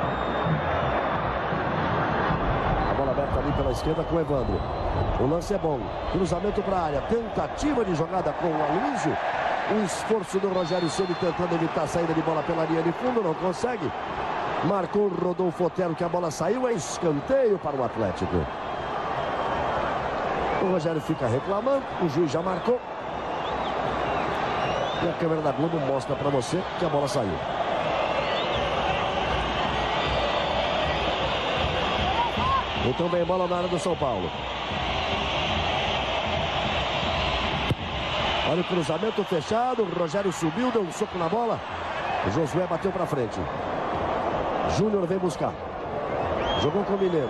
A bola aberta ali pela esquerda com o Evandro. O lance é bom. Cruzamento para a área. Tentativa de jogada com o Aloysio. O esforço do Rogério Ceni tentando evitar a saída de bola pela linha de fundo. Não consegue. Marcou o Rodolfo Otero que a bola saiu. É escanteio para o Atlético. O Rogério fica reclamando. O juiz já marcou. E a câmera da Globo mostra para você que a bola saiu. Então vem bola na área do São Paulo. Olha o cruzamento fechado. O Rogério subiu, deu um soco na bola. O Josué bateu para frente. Júnior vem buscar. Jogou com o Mineiro.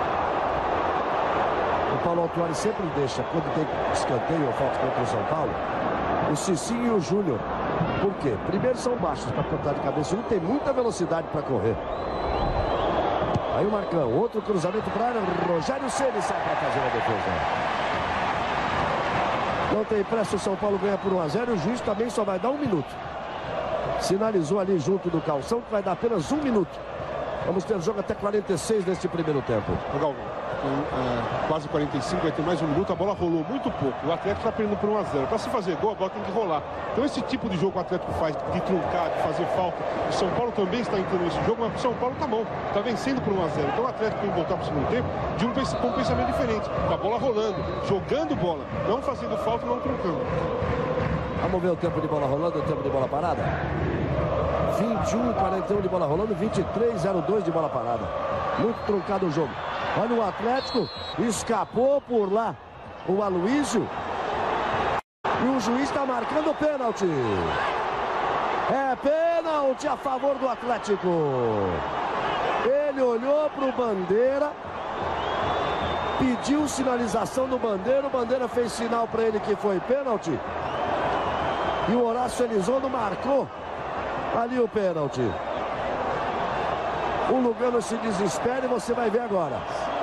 O Paulo Autuori sempre deixa, quando tem escanteio ou falta contra o São Paulo, o Cicinho e o Júnior. Por quê? Primeiro são baixos para cortar de cabeça. Um tem muita velocidade para correr. Aí o Marcão. Outro cruzamento para a área. Rogério Ceni sai para fazer a defesa. Não tem pressa, o São Paulo ganha por um a zero. O juiz também só vai dar um minuto. Sinalizou ali junto do calção que vai dar apenas um minuto. Vamos ter jogo até quarenta e seis neste primeiro tempo. O Galvão, tem uh, quase quarenta e cinco, vai ter mais um minuto. A bola rolou muito pouco. O Atlético está perdendo por um a zero. Para se fazer gol, a bola tem que rolar. Então esse tipo de jogo que o Atlético faz, de truncar, de fazer falta, o São Paulo também está entrando nesse jogo, mas o São Paulo está bom. Está vencendo por um a zero. Então o Atlético tem que voltar para o segundo tempo de um, com um pensamento diferente. Com a bola rolando, jogando bola, não fazendo falta, não truncando. Vamos ver o tempo de bola rolando, o tempo de bola parada. vinte e um, quarenta e um de bola rolando, vinte e três, zero dois de bola parada. Muito truncado o jogo. Olha o Atlético, escapou por lá. o Aloysio. E o juiz está marcando o pênalti. É pênalti a favor do Atlético. Ele olhou para o Bandeira, pediu sinalização do Bandeira, o Bandeira fez sinal para ele que foi pênalti. E o Horácio Elizondo marcou ali o pênalti. O Lugano se desespera e você vai ver agora.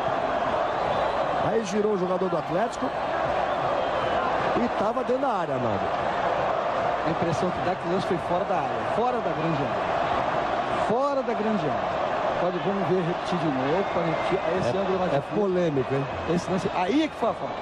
Aí girou o jogador do Atlético e estava dentro da área, mano. A impressão que dá que o lance foi fora da área, fora da grande área. Fora da grande área. Pode, vamos ver, repetir de novo, para repetir. Esse é, ângulo mais é difícil. polêmico, hein? Esse lance, aí é que foi a falta.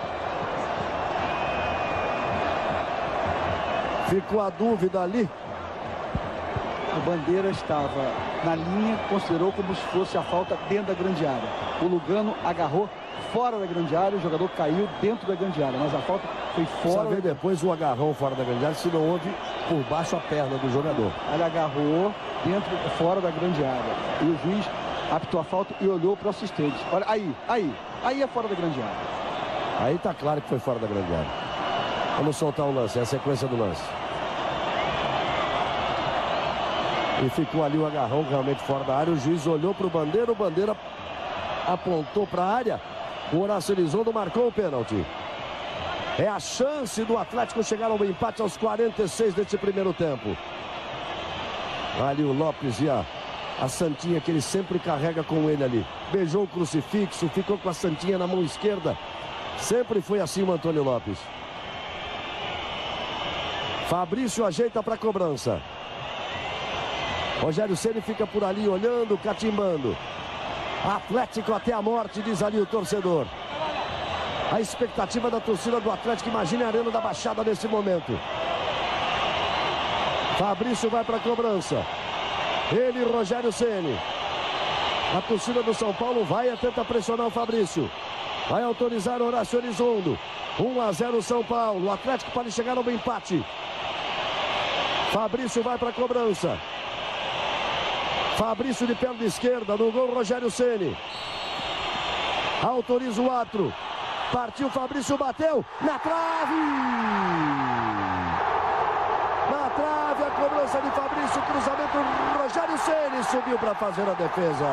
Ficou a dúvida ali. O Bandeira estava na linha, considerou como se fosse a falta dentro da grande área. O Lugano agarrou fora da grande área, o jogador caiu dentro da grande área, mas a falta foi fora. Só ver depois o agarrão fora da grande área, se não houve por baixo a perna do jogador. Ele agarrou dentro, fora da grande área. E o juiz apitou a falta e olhou para o assistente. Olha, aí, aí, aí é fora da grande área. Aí tá claro que foi fora da grande área. Vamos soltar o lance, é a sequência do lance. E ficou ali o agarrão realmente fora da área. O juiz olhou para o Bandeira, o Bandeira apontou para a área. O Horácio Elizondo marcou o pênalti. É a chance do Atlético chegar ao empate aos quarenta e seis deste primeiro tempo. Ali o Lopes e a, a Santinha que ele sempre carrega com ele ali. Beijou o crucifixo, ficou com a Santinha na mão esquerda. Sempre foi assim o Antônio Lopes. Fabrício ajeita para a cobrança. Rogério Ceni fica por ali olhando, catimbando. Atlético até a morte, diz ali o torcedor. A expectativa da torcida do Atlético, imagine a Arena da Baixada nesse momento. Fabrício vai para a cobrança. Ele, Rogério Ceni. A torcida do São Paulo vai e tenta pressionar o Fabrício. Vai autorizar o Horácio Elizondo. um a zero São Paulo. O Atlético pode chegar ao empate. Fabrício vai para a cobrança. Fabrício de perna esquerda, no gol Rogério Ceni. Autoriza o árbitro. Partiu Fabrício, bateu na trave. Na trave a cobrança de Fabrício, cruzamento Rogério Ceni subiu para fazer a defesa.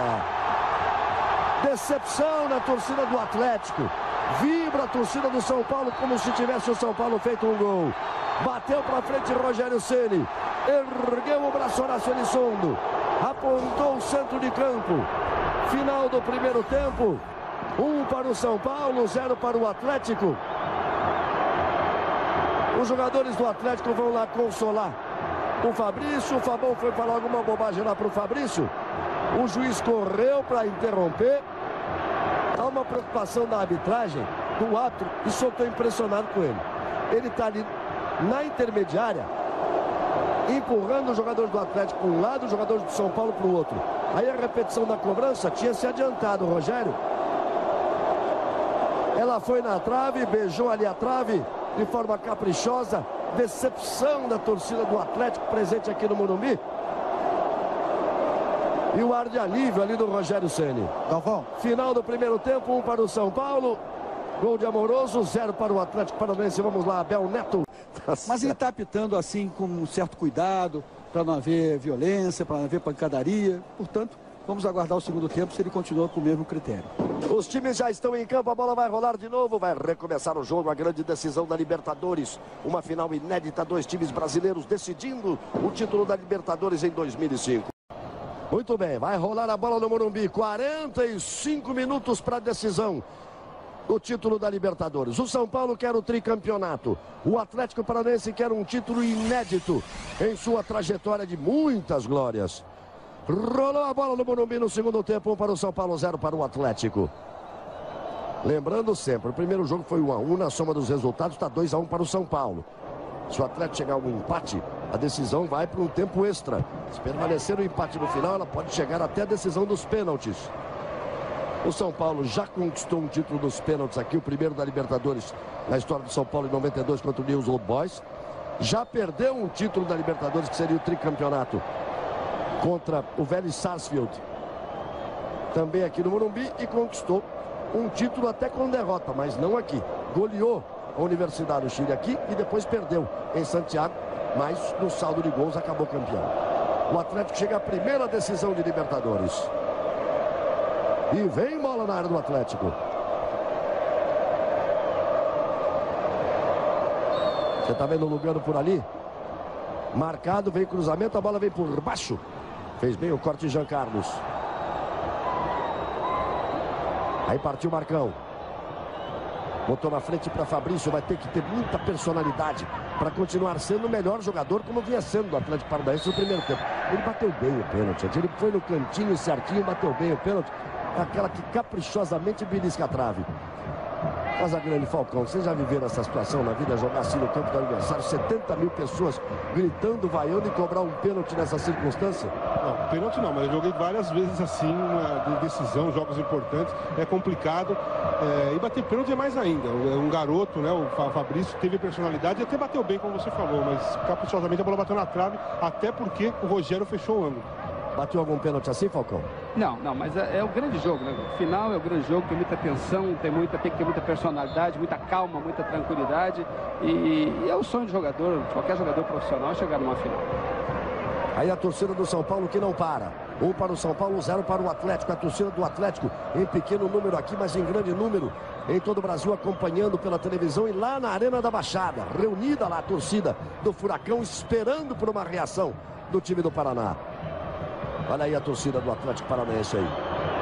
Decepção na torcida do Atlético. Vibra a torcida do São Paulo como se tivesse o São Paulo feito um gol. Bateu para frente Rogério Ceni. Ergueu o braço Horácio Elizondo. Apontou o centro de campo. Final do primeiro tempo. Um para o São Paulo, zero para o Atlético. Os jogadores do Atlético vão lá consolar o Fabrício. O Fabão foi falar alguma bobagem lá para o Fabrício. O juiz correu para interromper. Há uma preocupação da arbitragem, do árbitro, e só estou impressionado com ele. Ele está ali na intermediária, empurrando os jogadores do Atlético para um lado, os jogadores do São Paulo para o outro. Aí a repetição da cobrança tinha se adiantado, Rogério. Ela foi na trave, beijou ali a trave de forma caprichosa. Decepção da torcida do Atlético presente aqui no Morumbi. E o ar de alívio ali do Rogério Ceni. Galvão. Final do primeiro tempo, um para o São Paulo. Gol de Amoroso, zero para o Atlético Paranaense. Vamos lá, Abel Neto. Mas ele está apitando assim com um certo cuidado, para não haver violência, para não haver pancadaria. Portanto, vamos aguardar o segundo tempo se ele continua com o mesmo critério. Os times já estão em campo, a bola vai rolar de novo, vai recomeçar o jogo, a grande decisão da Libertadores. Uma final inédita, dois times brasileiros decidindo o título da Libertadores em dois mil e cinco. Muito bem, vai rolar a bola no Morumbi, quarenta e cinco minutos para a decisão do título da Libertadores. O São Paulo quer o tricampeonato. O Atlético Paranaense quer um título inédito em sua trajetória de muitas glórias. Rolou a bola no Morumbi no segundo tempo, um para o São Paulo, zero para o Atlético. Lembrando sempre, o primeiro jogo foi um a um, na soma dos resultados está dois a um para o São Paulo. Se o Atlético chegar a um empate, a decisão vai para um tempo extra. Se permanecer o empate no final, ela pode chegar até a decisão dos pênaltis. O São Paulo já conquistou um título dos pênaltis aqui, o primeiro da Libertadores na história do São Paulo em noventa e dois contra o News Old Boys. Já perdeu um título da Libertadores, que seria o tricampeonato, contra o Vélez Sarsfield, também aqui no Morumbi, e conquistou um título até com derrota, mas não aqui. goleou a Universidade do Chile aqui e depois perdeu em Santiago, mas no saldo de gols acabou campeão. O Atlético chega à primeira decisão de Libertadores. E vem bola na área do Atlético. Você está vendo o Lugano por ali? Marcado, vem cruzamento, a bola vem por baixo. Fez bem o corte de Jean Carlos. Aí partiu Marcão. Botou na frente para Fabrício. Vai ter que ter muita personalidade para continuar sendo o melhor jogador, como vinha sendo do Atlético Paranaense no primeiro tempo. Ele bateu bem o pênalti. Ele foi no cantinho certinho, bateu bem o pênalti. Aquela que caprichosamente belisca a trave. Casagrande, Falcão, vocês já viveram essa situação na vida, jogar assim no campo do adversário, setenta mil pessoas gritando, vaiando e cobrar um pênalti nessa circunstância? Não, pênalti não, mas eu joguei várias vezes assim, uma decisão, jogos importantes, é complicado. É, e bater pênalti é mais ainda. Um garoto, né, o Fabrício, teve personalidade e até bateu bem, como você falou, mas caprichosamente a bola bateu na trave, até porque o Rogério fechou o ângulo. Bateu algum pênalti assim, Falcão? Não, não, mas é, é o grande jogo, né? O final é o grande jogo, tem muita tensão, tem, muita, tem que ter muita personalidade, muita calma, muita tranquilidade. E, e é o sonho de jogador, de qualquer jogador profissional, chegar numa final. Aí a torcida do São Paulo que não para. Um para o São Paulo, zero para o Atlético. A torcida do Atlético em pequeno número aqui, mas em grande número em todo o Brasil, acompanhando pela televisão e lá na Arena da Baixada. Reunida lá a torcida do Furacão, esperando por uma reação do time do Paraná. Olha aí a torcida do Atlético Paranaense aí.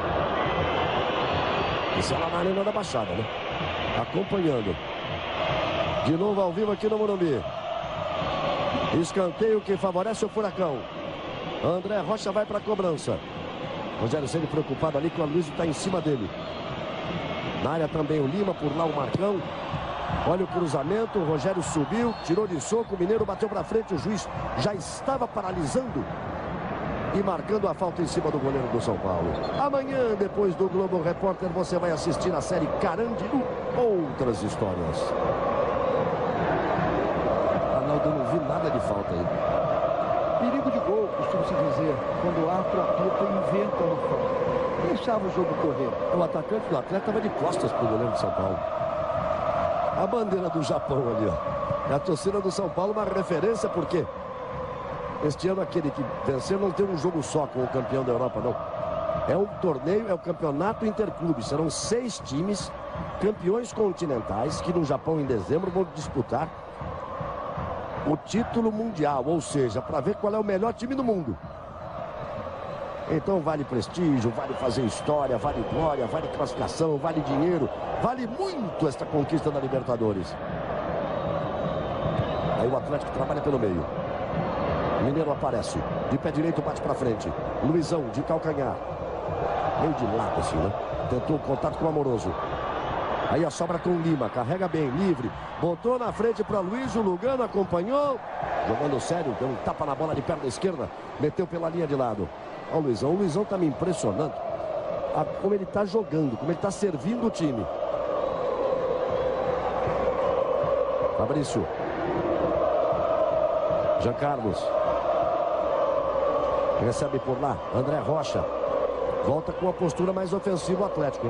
Isso é lá na Arena da Baixada, né? Acompanhando. De novo ao vivo aqui no Morumbi. Escanteio que favorece o Furacão. André Rocha vai para a cobrança. Rogério Ceni preocupado ali que o Aloysio está em cima dele. Na área também o Lima, por lá o Marcão. Olha o cruzamento, o Rogério subiu, tirou de soco, o Mineiro bateu para frente, o juiz já estava paralisando e marcando a falta em cima do goleiro do São Paulo. Amanhã, depois do Globo Repórter, você vai assistir a série Carandiru, outras histórias. Arnaldo, eu não vi nada de falta aí. Perigo de gol, costuma-se dizer, quando o árbitro apita e inventa uma falta. Deixava o jogo correr. O atacante do Atlético estava de costas para o goleiro de São Paulo. A bandeira do Japão ali, ó. É a torcida do São Paulo, uma referência, porque este ano aquele que vencer não tem um jogo só com o campeão da Europa, não. É um torneio, é o campeonato interclube. Serão seis times, campeões continentais, que no Japão em dezembro vão disputar o título mundial, ou seja, para ver qual é o melhor time do mundo. Então vale prestígio, vale fazer história, vale glória, vale classificação, vale dinheiro, vale muito esta conquista da Libertadores. Aí o Atlético trabalha pelo meio. Mineiro aparece, de pé direito bate para frente. Luizão de calcanhar, meio de lado assim, né? Tentou o contato com o Amoroso. Aí a sobra com o Lima, carrega bem, livre. Botou na frente para Luiz, o Lugano acompanhou. Jogando sério, deu um tapa na bola de perna esquerda. Meteu pela linha de lado. Olha o Luizão, o Luizão tá me impressionando. A, como ele tá jogando, como ele tá servindo o time. Fabrício. Jean Carlos. Recebe por lá, André Rocha. Volta com a postura mais ofensiva o Atlético, hein?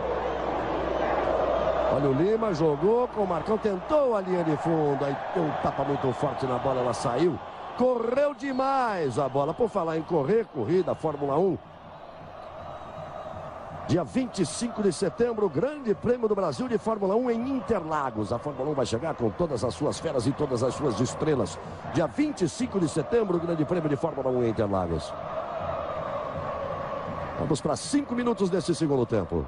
Olha o Lima, jogou com o Marcão, tentou a linha de fundo. Aí deu um tapa muito forte na bola, ela saiu. Correu demais a bola. Por falar em correr, corrida, Fórmula um. Dia vinte e cinco de setembro, o Grande Prêmio do Brasil de Fórmula um em Interlagos. A Fórmula um vai chegar com todas as suas feras e todas as suas estrelas. Dia vinte e cinco de setembro, o Grande Prêmio de Fórmula um em Interlagos. Vamos para cinco minutos desse segundo tempo.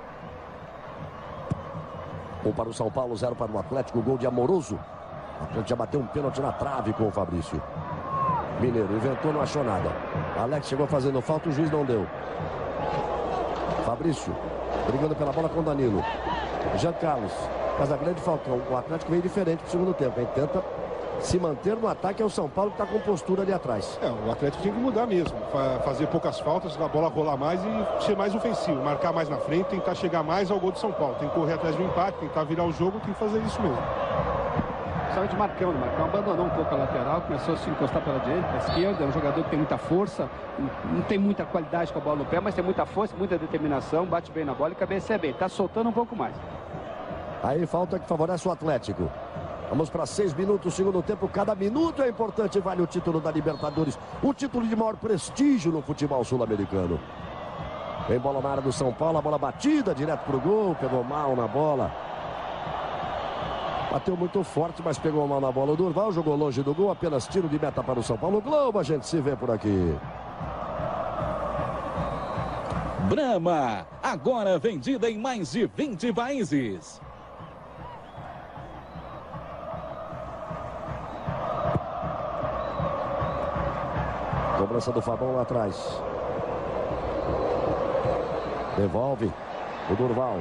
Um para o São Paulo, zero para o Atlético. Gol de Amoroso. O Atlético já bateu um pênalti na trave com o Fabrício. Mineiro inventou, não achou nada. Alex chegou fazendo falta, o juiz não deu. Fabrício brigando pela bola com o Danilo. Jean Carlos, Casagrande, Falcão. O Atlético veio diferente no segundo tempo, hein? Tenta se manter no ataque. É o São Paulo que está com postura ali atrás. É, o Atlético tem que mudar mesmo. Fazer poucas faltas, a bola rolar mais e ser mais ofensivo. Marcar mais na frente, tentar chegar mais ao gol de São Paulo. Tem que correr atrás do empate, tentar virar o jogo, tem que fazer isso mesmo. Principalmente o Marcão, o Marcão abandonou um pouco a lateral, começou a se encostar pela direita, pela esquerda. É um jogador que tem muita força, não tem muita qualidade com a bola no pé, mas tem muita força, muita determinação, bate bem na bola e cabeceia bem. Está soltando um pouco mais. Aí falta que favorece o Atlético. Vamos para seis minutos, segundo tempo. Cada minuto é importante, vale o título da Libertadores. O título de maior prestígio no futebol sul-americano. Vem bola na área do São Paulo, a bola batida direto pro gol. Pegou mal na bola. Bateu muito forte, mas pegou mal na bola. O Durval jogou longe do gol, apenas tiro de meta para o São Paulo. Globo, a gente se vê por aqui. Brahma, agora vendida em mais de vinte países. Cobrança do Fabão lá atrás. Devolve o Durval.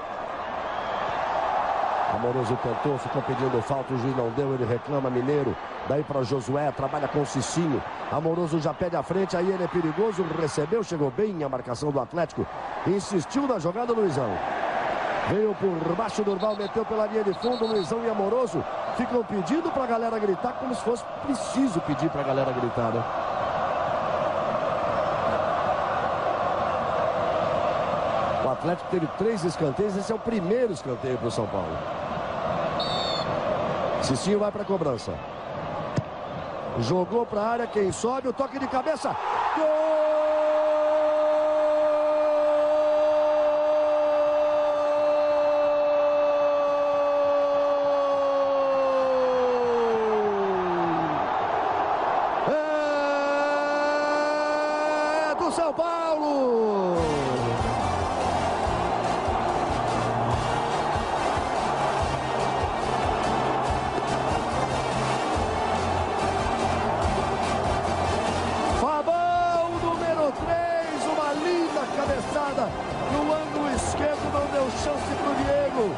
Amoroso tentou, ficou pedindo falta, o juiz não deu, ele reclama, Mineiro. Daí para Josué, trabalha com o Cicinho. Amoroso já pede a frente, aí ele é perigoso, recebeu, chegou bem a marcação do Atlético. Insistiu na jogada, Luizão. Veio por baixo, Durval meteu pela linha de fundo, Luizão e Amoroso ficam pedindo para a galera gritar, como se fosse preciso pedir para a galera gritar, né? O Atlético teve três escanteios, esse é o primeiro escanteio para o São Paulo. Cicinho vai para a cobrança. Jogou para a área, quem sobe, o toque de cabeça. Gol! É do São Paulo! No ângulo esquerdo, não deu chance para o Diego.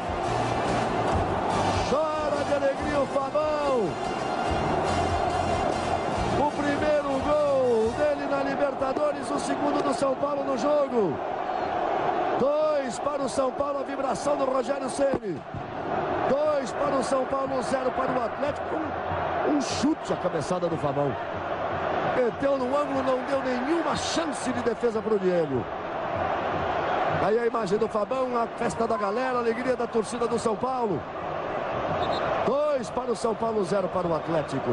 Chora de alegria o Fabão. O primeiro gol dele na Libertadores, o segundo do São Paulo no jogo. Dois para o São Paulo, a vibração do Rogério Ceni. Dois para o São Paulo, zero para o Atlético. Um, um chute a cabeçada do Fabão. Meteu no ângulo, não deu nenhuma chance de defesa para o Diego. Aí a imagem do Fabão, a festa da galera, a alegria da torcida do São Paulo. Dois para o São Paulo, zero para o Atlético.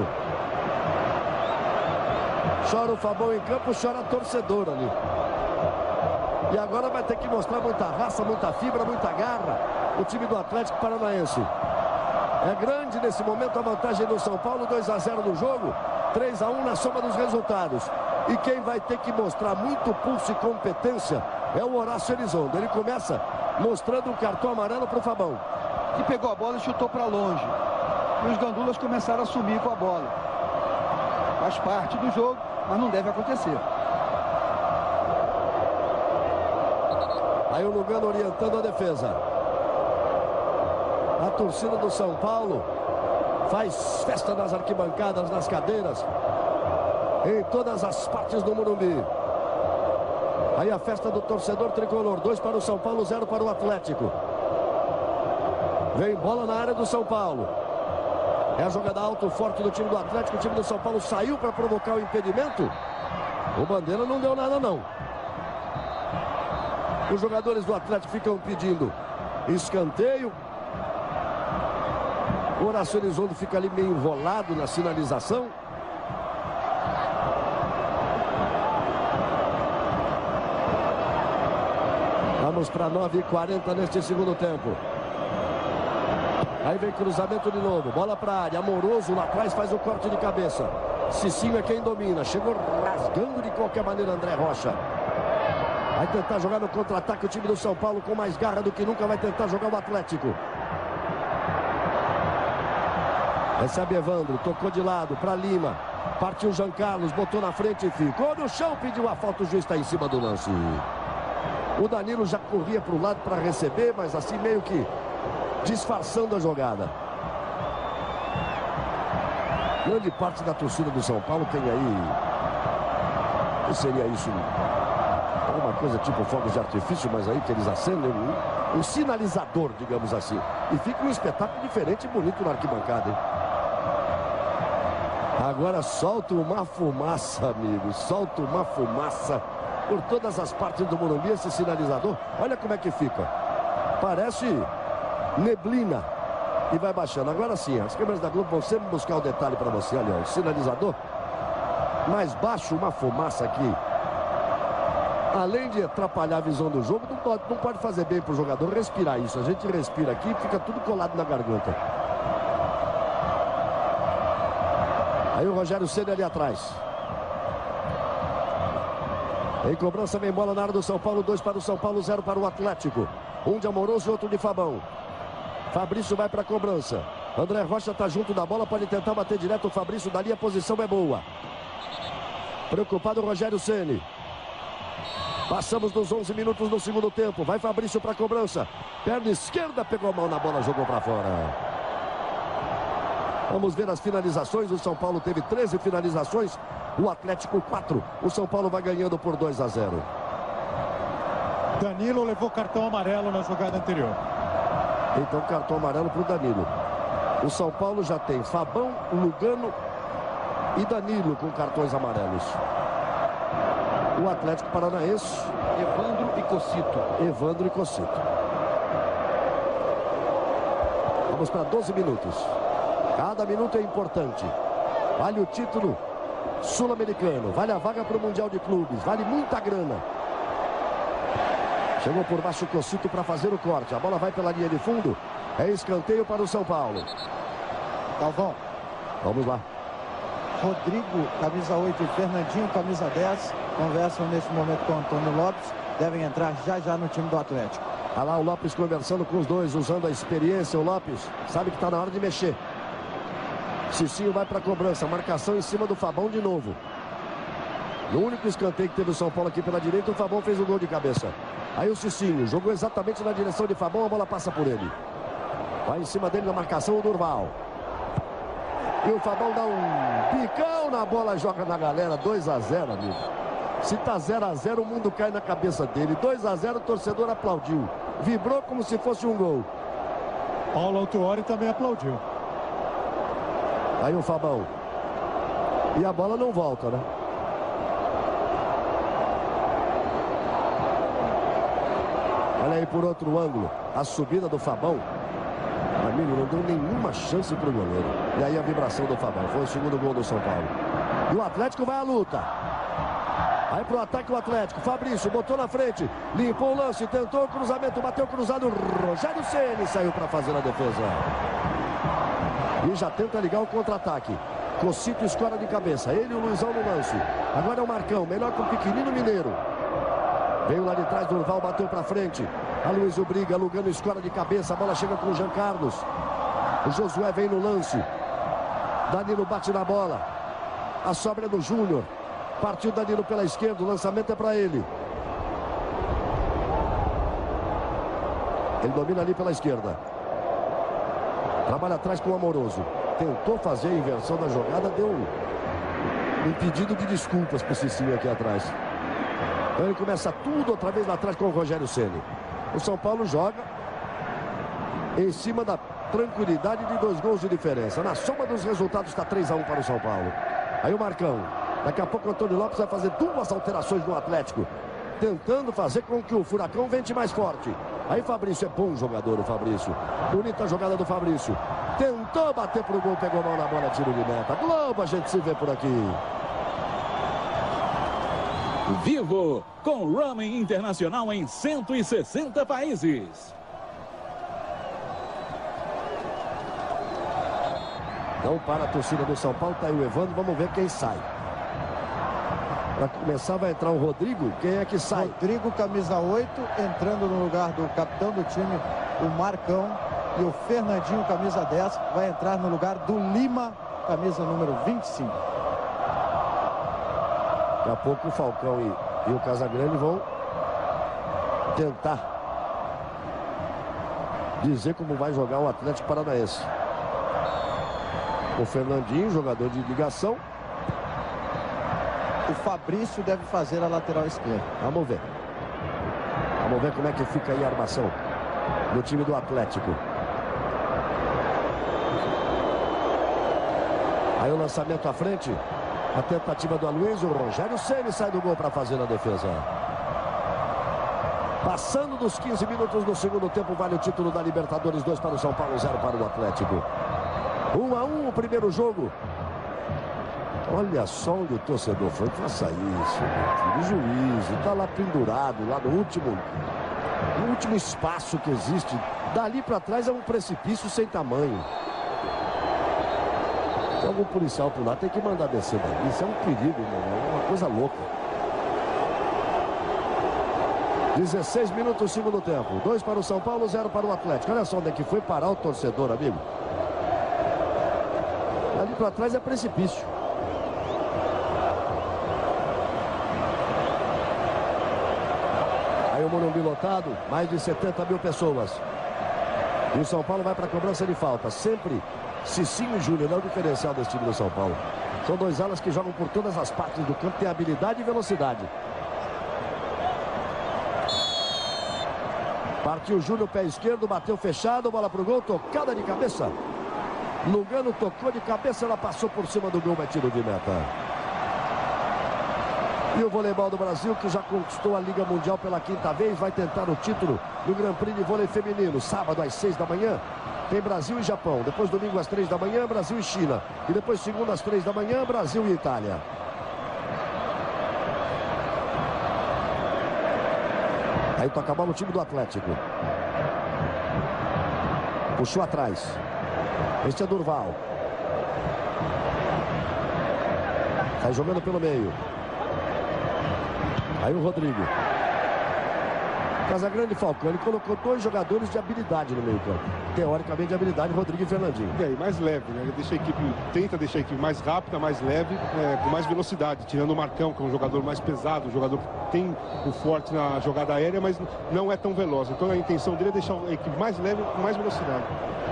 Chora o Fabão em campo, chora a torcedora ali. E agora vai ter que mostrar muita raça, muita fibra, muita garra. O time do Atlético Paranaense. É grande nesse momento a vantagem do São Paulo, dois a zero no jogo. três a um na soma dos resultados. E quem vai ter que mostrar muito pulso e competência é o Horácio Elizondo. Ele começa mostrando um cartão amarelo para o Fabão. Que pegou a bola e chutou para longe. E os gandulas começaram a sumir com a bola. Faz parte do jogo, mas não deve acontecer. Aí o Lugano orientando a defesa. A torcida do São Paulo faz festa nas arquibancadas, nas cadeiras, em todas as partes do Morumbi. Aí a festa do torcedor tricolor. Dois para o São Paulo, zero para o Atlético. Vem bola na área do São Paulo. É a jogada alto, forte do time do Atlético. O time do São Paulo saiu para provocar o impedimento. O Bandeira não deu nada, não. Os jogadores do Atlético ficam pedindo escanteio. O Horácio Elizondo fica ali meio enrolado na sinalização. Vamos para nove e quarenta neste segundo tempo. Aí vem cruzamento de novo. Bola para a área. Amoroso lá atrás faz o corte de cabeça. Cicinho é quem domina. Chegou rasgando de qualquer maneira André Rocha. Vai tentar jogar no contra-ataque o time do São Paulo com mais garra do que nunca. Vai tentar jogar o Atlético. Recebe Evandro. Tocou de lado para Lima. Partiu Jean Carlos. Botou na frente e ficou no chão. Pediu a falta. O juiz está em cima do lance. O Danilo já corria para o lado para receber, mas assim meio que disfarçando a jogada. Grande parte da torcida do São Paulo tem aí... O que seria isso? Alguma coisa tipo fogos de artifício, mas aí que eles acendem um, um sinalizador, digamos assim. E fica um espetáculo diferente e bonito na arquibancada, hein? Agora solta uma fumaça, amigos. Solta uma fumaça por todas as partes do Morumbi, esse sinalizador. Olha como é que fica. Parece neblina e vai baixando. Agora sim, as câmeras da Globo vão sempre buscar o detalhe para você. Olha, o sinalizador mais baixo, uma fumaça aqui. Além de atrapalhar a visão do jogo, não pode, não pode fazer bem para o jogador respirar isso. A gente respira aqui e fica tudo colado na garganta. Aí o Rogério Ceni ali atrás. Em cobrança vem bola na área do São Paulo. Dois para o São Paulo, zero para o Atlético. Um de Amoroso e outro de Fabão. Fabrício vai para a cobrança. André Rocha está junto da bola, pode tentar bater direto o Fabrício. Dali a posição é boa. Preocupado o Rogério Ceni. Passamos dos onze minutos do segundo tempo. Vai Fabrício para a cobrança. Perna esquerda, pegou a mão na bola, jogou para fora. Vamos ver as finalizações. O São Paulo teve treze finalizações. O Atlético quatro. O São Paulo vai ganhando por dois a zero. Danilo levou cartão amarelo na jogada anterior. Então cartão amarelo para o Danilo. O São Paulo já tem Fabão, Lugano e Danilo com cartões amarelos. O Atlético Paranaense, Evandro e Cocito. Evandro e Cocito. Vamos para doze minutos. Cada minuto é importante. Vale o título sul-americano. Vale a vaga para o Mundial de Clubes. Vale muita grana. Chegou por baixo o Cocito para fazer o corte. A bola vai pela linha de fundo. É escanteio para o São Paulo. Galvão. Vamos lá. Rodrigo, camisa oito, e Fernandinho, camisa dez, conversam neste momento com o Antônio Lopes. Devem entrar já já no time do Atlético. Olha lá o Lopes conversando com os dois, usando a experiência. O Lopes sabe que está na hora de mexer. Cicinho vai para a cobrança. Marcação em cima do Fabão de novo. No único escanteio que teve o São Paulo aqui pela direita, o Fabão fez o gol de cabeça. Aí o Cicinho jogou exatamente na direção de Fabão, a bola passa por ele. Vai em cima dele na marcação o Durval. E o Fabão dá um picão na bola, joga na galera. dois a zero, amigo. Se tá zero a zero, o mundo cai na cabeça dele. dois a zero, o torcedor aplaudiu. Vibrou como se fosse um gol. Paulo Autuori também aplaudiu. Aí o Fabão. E a bola não volta, né? Olha aí por outro ângulo. A subida do Fabão. Amigo, não deu nenhuma chance para o goleiro. E aí a vibração do Fabão. Foi o segundo gol do São Paulo. E o Atlético vai à luta. Aí pro ataque o Atlético. Fabrício botou na frente. Limpou o lance. Tentou o cruzamento. Bateu cruzado. Rogério Ceni saiu para fazer a defesa. E já tenta ligar o contra-ataque. Cocito escora de cabeça. Ele e o Luizão no lance. Agora é o Marcão. Melhor que o pequenino mineiro. Veio lá de trás, Durval bateu para frente. A Luizo briga, Lugano escora de cabeça. A bola chega com o Jean Carlos. O Josué vem no lance. Danilo bate na bola. A sobra é do Júnior. Partiu Danilo pela esquerda. O lançamento é para ele. Ele domina ali pela esquerda. Trabalha atrás com o Amoroso. Tentou fazer a inversão da jogada. Deu um, um pedido de desculpas para o Cicinho aqui atrás. Então ele começa tudo outra vez lá atrás com o Rogério Ceni. O São Paulo joga em cima da tranquilidade de dois gols de diferença. Na soma dos resultados está três a um para o São Paulo. Aí o Marcão. Daqui a pouco o Antônio Lopes vai fazer duas alterações no Atlético. Tentando fazer com que o Furacão vente mais forte. Aí Fabrício é bom jogador, o Fabrício. Bonita jogada do Fabrício. Tentou bater pro gol, pegou a mão na bola, tiro de meta. Globo, a gente se vê por aqui. Vivo com roaming internacional em cento e sessenta países. Não para a torcida do São Paulo, tá aí o Evandro, vamos ver quem sai. Para começar vai entrar o Rodrigo, quem é que sai? Rodrigo, camisa oito, entrando no lugar do capitão do time, o Marcão. E o Fernandinho, camisa dez, vai entrar no lugar do Lima, camisa número vinte e cinco. Daqui a pouco o Falcão e, e o Casagrande vão tentar dizer como vai jogar o Atlético Paranaense. O Fernandinho, jogador de ligação. O Fabrício deve fazer a lateral esquerda. Vamos ver. Vamos ver como é que fica aí a armação do time do Atlético. Aí o lançamento à frente. A tentativa do Aloysio. O Rogério Ceni sai do gol para fazer a defesa. Passando dos quinze minutos do segundo tempo, vale o título da Libertadores, dois para o São Paulo, zero para o Atlético. um a um o primeiro jogo. Olha só onde o torcedor foi. Faça isso, meu filho. O juiz está lá pendurado, lá no último, no último espaço que existe. Dali para trás é um precipício sem tamanho. Se algum policial por lá, tem que mandar descer dali. Isso é um perigo, meu irmão. É uma coisa louca. dezesseis minutos, segundo tempo. dois para o São Paulo, zero para o Atlético. Olha só onde é que foi parar o torcedor, amigo. Ali para trás é precipício. Aí o Morumbi lotado, mais de setenta mil pessoas. E o São Paulo vai para a cobrança de falta. Sempre Cicinho e Júnior é o diferencial desse time do São Paulo. São dois alas que jogam por todas as partes do campo, tem habilidade e velocidade. Partiu o Júnior, pé esquerdo, bateu fechado, bola pro gol, tocada de cabeça. Lugano tocou de cabeça, ela passou por cima do gol, mas tiro de meta. E o voleibol do Brasil, que já conquistou a Liga Mundial pela quinta vez, vai tentar o título do Grand Prix de vôlei feminino. Sábado às seis da manhã, tem Brasil e Japão. Depois domingo às três da manhã, Brasil e China. E depois segunda às três da manhã, Brasil e Itália. Aí toca a bola o time do Atlético. Puxou atrás. Este é Durval. Sai jogando pelo meio. Aí o Rodrigo. Casagrande e Falcão. Ele colocou dois jogadores de habilidade no meio campo. Teoricamente de habilidade, Rodrigo e Fernandinho. E aí, mais leve, né? Ele deixa a equipe, tenta deixar a equipe mais rápida, mais leve, é, com mais velocidade. Tirando o Marcão, que é um jogador mais pesado, um jogador que tem o forte na jogada aérea, mas não é tão veloz. Então a intenção dele é deixar a equipe mais leve, com mais velocidade.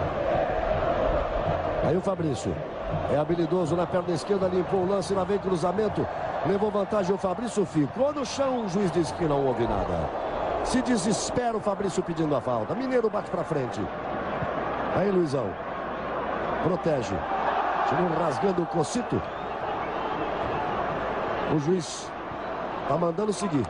Aí o Fabrício. É habilidoso na perna esquerda, limpou o lance, lá vem cruzamento. Levou vantagem o Fabrício, ficou no chão, o juiz disse que não houve nada. Se desespera o Fabrício pedindo a falta. Mineiro bate pra frente. Aí Luizão. Protege. Chegou rasgando o Cocito. O juiz tá mandando seguir.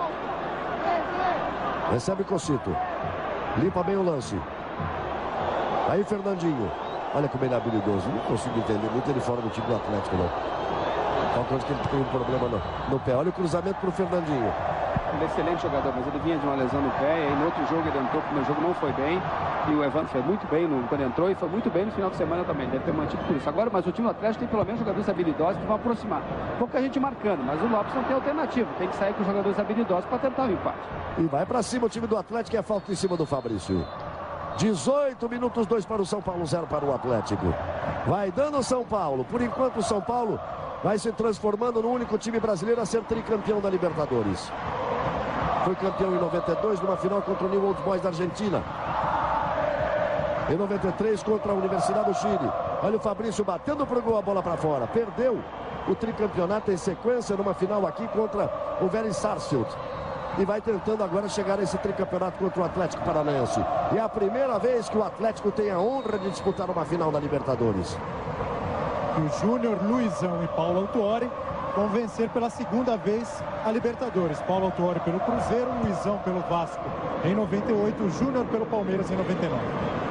Recebe Cocito. Limpa bem o lance. Aí Fernandinho. Olha como ele é habilidoso. Não consigo entender muito ele fora do time do Atlético, não. Falcão que ele tem um problema no, no pé. Olha o cruzamento pro Fernandinho. Ele é excelente jogador, mas ele vinha de uma lesão no pé. E aí no outro jogo ele entrou, porque o jogo não foi bem. E o Evandro foi muito bem no, quando entrou e foi muito bem no final de semana também. Deve ter mantido por isso. Agora, mas o time do Atlético tem pelo menos jogadores habilidosos que vão aproximar. Pouca gente marcando, mas o Lopes não tem alternativa. Tem que sair com jogadores habilidosos para tentar o empate. E vai para cima o time do Atlético, é falta em cima do Fabrício. dezoito minutos, dois para o São Paulo, zero para o Atlético. Vai dando o São Paulo. Por enquanto o São Paulo vai se transformando no único time brasileiro a ser tricampeão da Libertadores. Foi campeão em noventa e dois, numa final contra o New Old Boys da Argentina. Em noventa e três contra a Universidade do Chile. Olha o Fabrício batendo pro gol, a bola para fora. Perdeu o tricampeonato em sequência numa final aqui contra o Vélez Sarsfield. E vai tentando agora chegar a esse tricampeonato contra o Atlético Paranaense. E é a primeira vez que o Atlético tem a honra de disputar uma final da Libertadores. E o Júnior, Luizão e Paulo Autuori vão vencer pela segunda vez a Libertadores. Paulo Autuori pelo Cruzeiro, Luizão pelo Vasco em noventa e oito, o Júnior pelo Palmeiras em noventa e nove.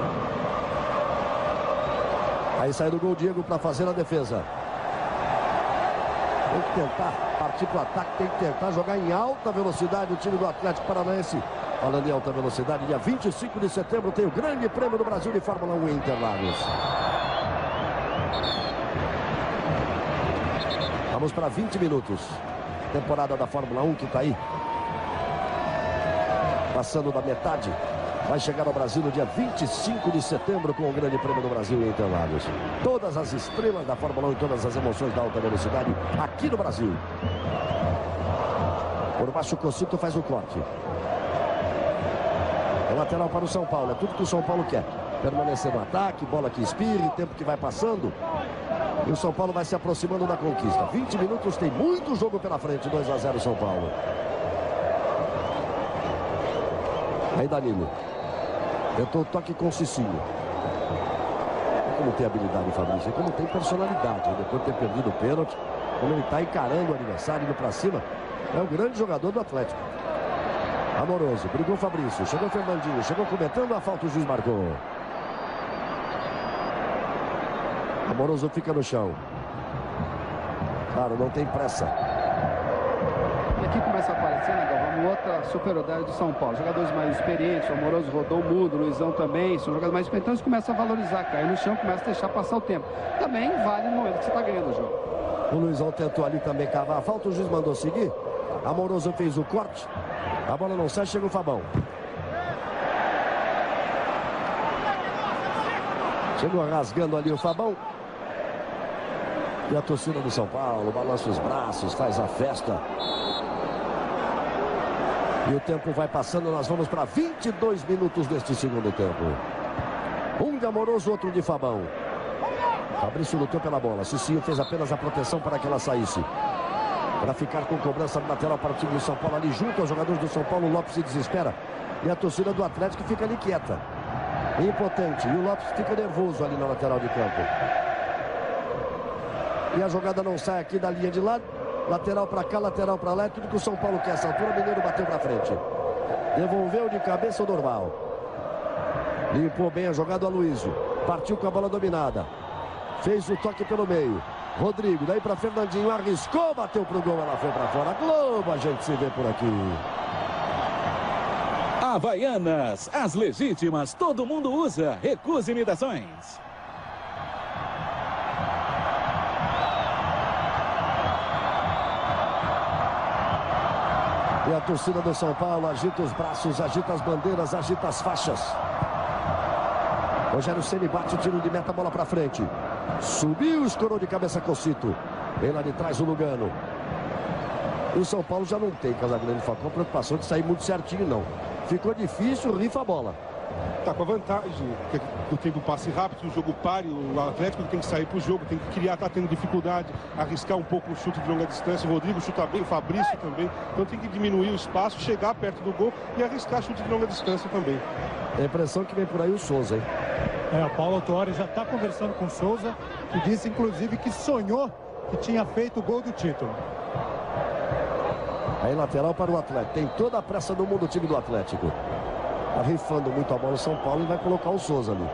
Aí sai do gol Diego para fazer a defesa. Tem que tentar partir para o ataque, tem que tentar jogar em alta velocidade o time do Atlético Paranaense. Falando em alta velocidade, dia vinte e cinco de setembro tem o Grande Prêmio do Brasil de Fórmula um em Interlagos. Vamos para vinte minutos. Temporada da Fórmula um que está aí. Passando da metade. Vai chegar ao Brasil no dia vinte e cinco de setembro com o Grande Prêmio do Brasil em Interlagos. Todas as estrelas da Fórmula um e todas as emoções da alta velocidade aqui no Brasil. Por baixo o Cocito faz o corte. É lateral para o São Paulo. É tudo que o São Paulo quer. Permanecer no ataque, bola que espirre, tempo que vai passando. E o São Paulo vai se aproximando da conquista. vinte minutos, tem muito jogo pela frente. dois a zero São Paulo. Aí Danilo. Tentou o toque com o Cicinho. Como tem habilidade o Fabrício, como tem personalidade. Depois de ter perdido o pênalti, como ele está encarando o adversário, indo para cima, é o grande jogador do Atlético. Amoroso, brigou Fabrício, chegou Fernandinho, chegou cometendo a falta, o juiz marcou. Amoroso fica no chão. Claro, não tem pressa. E aqui começa a aparecer, né, Galvão, uma outra superioridade do São Paulo. Jogadores mais experientes, o Amoroso rodou o mundo, o Luizão também, são jogadores mais experientes. Então eles começam a valorizar, cair no chão, começa a deixar passar o tempo. Também vale no momento que você está ganhando o jogo. O Luizão tentou ali também cavar a falta, o juiz mandou seguir. Amoroso fez o corte. A bola não sai, chega o Fabão. Chegou rasgando ali o Fabão. E a torcida do São Paulo balança os braços, faz a festa. E o tempo vai passando, nós vamos para vinte e dois minutos deste segundo tempo. Um de Amoroso, outro de Fabão. Fabrício lutou pela bola. Cicinho fez apenas a proteção para que ela saísse. Para ficar com cobrança do lateral para o time do São Paulo. Ali junto aos jogadores do São Paulo, o Lopes se desespera. E a torcida do Atlético fica ali quieta, impotente. E o Lopes fica nervoso ali na lateral de campo. E a jogada não sai aqui da linha de lado. Lateral para cá, lateral para lá. É tudo que o São Paulo quer. Essa altura, o Mineiro bateu para frente. Devolveu de cabeça o Dorval. Limpou bem a jogada o Aloysio. Partiu com a bola dominada. Fez o toque pelo meio. Rodrigo, daí para Fernandinho, arriscou, bateu pro gol, ela foi para fora. Globo, a gente se vê por aqui. Havaianas, as legítimas, todo mundo usa. Recusa imitações. E a torcida do São Paulo agita os braços, agita as bandeiras, agita as faixas. Rogério Ceni bate o tiro de meta, bola para frente. Subiu, escorou de cabeça Cocito. Vem lá de trás o Lugano. O São Paulo já não tem, Casagrande Falcão, preocupação de sair muito certinho, não. Ficou difícil, rifa a bola. Tá com a vantagem do tempo passe rápido, o jogo pare, o Atlético tem que sair pro jogo, tem que criar, tá tendo dificuldade, arriscar um pouco o chute de longa distância. O Rodrigo chuta bem, o Fabrício também. Então tem que diminuir o espaço, chegar perto do gol e arriscar chute de longa distância também. É a impressão que vem por aí o Souza, hein? É, o Paulo Autuori já está conversando com o Souza, que disse inclusive que sonhou que tinha feito o gol do título. Aí lateral para o Atlético. Tem toda a pressa do mundo o time do Atlético. Tá rifando muito a bola o São Paulo e vai colocar o Souza ali.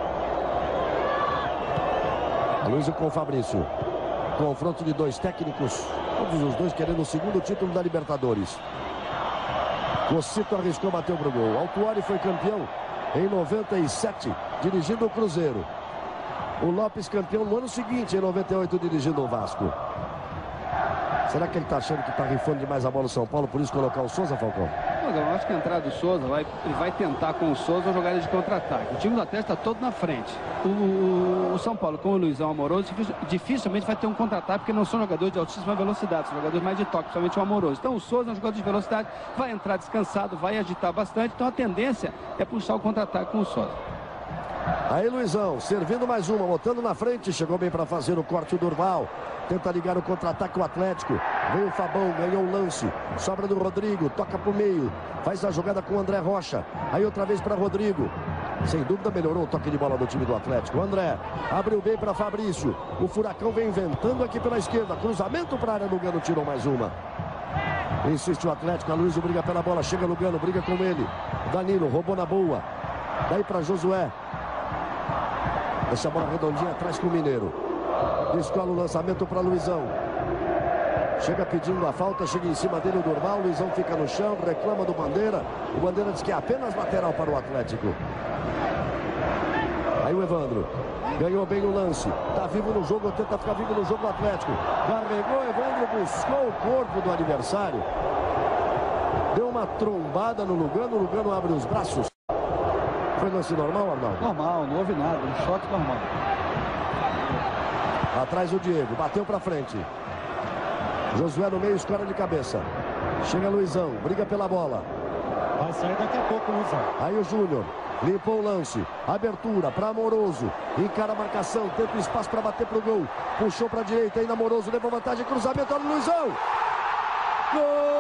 Aloysio com o Fabrício. Confronto de dois técnicos. Todos os dois querendo o segundo título da Libertadores. Cocito arriscou, bateu pro gol. Autuori foi campeão em noventa e sete, dirigindo o Cruzeiro. O Lopes campeão no ano seguinte, em noventa e oito, dirigindo o Vasco. Será que ele está achando que está rifando demais a bola no São Paulo, por isso colocar o Souza, Falcão? Eu acho que a entrada do Souza, vai, ele vai tentar com o Souza uma jogada de contra-ataque. O time do Atlético está todo na frente. O, o, o São Paulo, com o Luizão Amoroso, dificilmente vai ter um contra-ataque, porque não são jogadores de altíssima velocidade, são jogadores mais de toque, principalmente o Amoroso. Então o Souza é um jogador de velocidade, vai entrar descansado, vai agitar bastante, então a tendência é puxar o contra-ataque com o Souza. Aí Luizão, servindo mais uma, botando na frente, chegou bem para fazer o corte o Durval. Tenta ligar o contra-ataque o Atlético. Vem o Fabão, ganhou o lance. Sobra do Rodrigo, toca pro meio. Faz a jogada com o André Rocha. Aí outra vez para Rodrigo. Sem dúvida melhorou o toque de bola do time do Atlético. O André abriu bem para Fabrício. O Furacão vem inventando aqui pela esquerda. Cruzamento para a área, Lugano tirou mais uma. Insiste o Atlético, a Luiz briga pela bola. Chega Lugano, briga com ele. Danilo roubou na boa. Daí para Josué. Deixa a bola redondinha atrás com o Mineiro. Descola o lançamento para Luizão. Chega pedindo a falta, chega em cima dele o Durval. Luizão fica no chão, reclama do Bandeira. O Bandeira diz que é apenas lateral para o Atlético. Aí o Evandro ganhou bem o lance. Tá vivo no jogo, tenta ficar vivo no jogo o Atlético. Carregou, Evandro buscou o corpo do adversário. Deu uma trombada no Lugano. O Lugano abre os braços. Foi lance normal, Arnaldo? Normal, não houve nada, um choque normal. Atrás o Diego, bateu pra frente. Josué no meio, escora de cabeça. Chega Luizão, briga pela bola. Vai sair daqui a pouco, Luizão. Aí o Júnior, limpou o lance. Abertura para Amoroso. Encara a marcação, tenta espaço para bater pro gol. Puxou pra direita, ainda Amoroso, levou vantagem, cruzamento, olha o Luizão. Gol!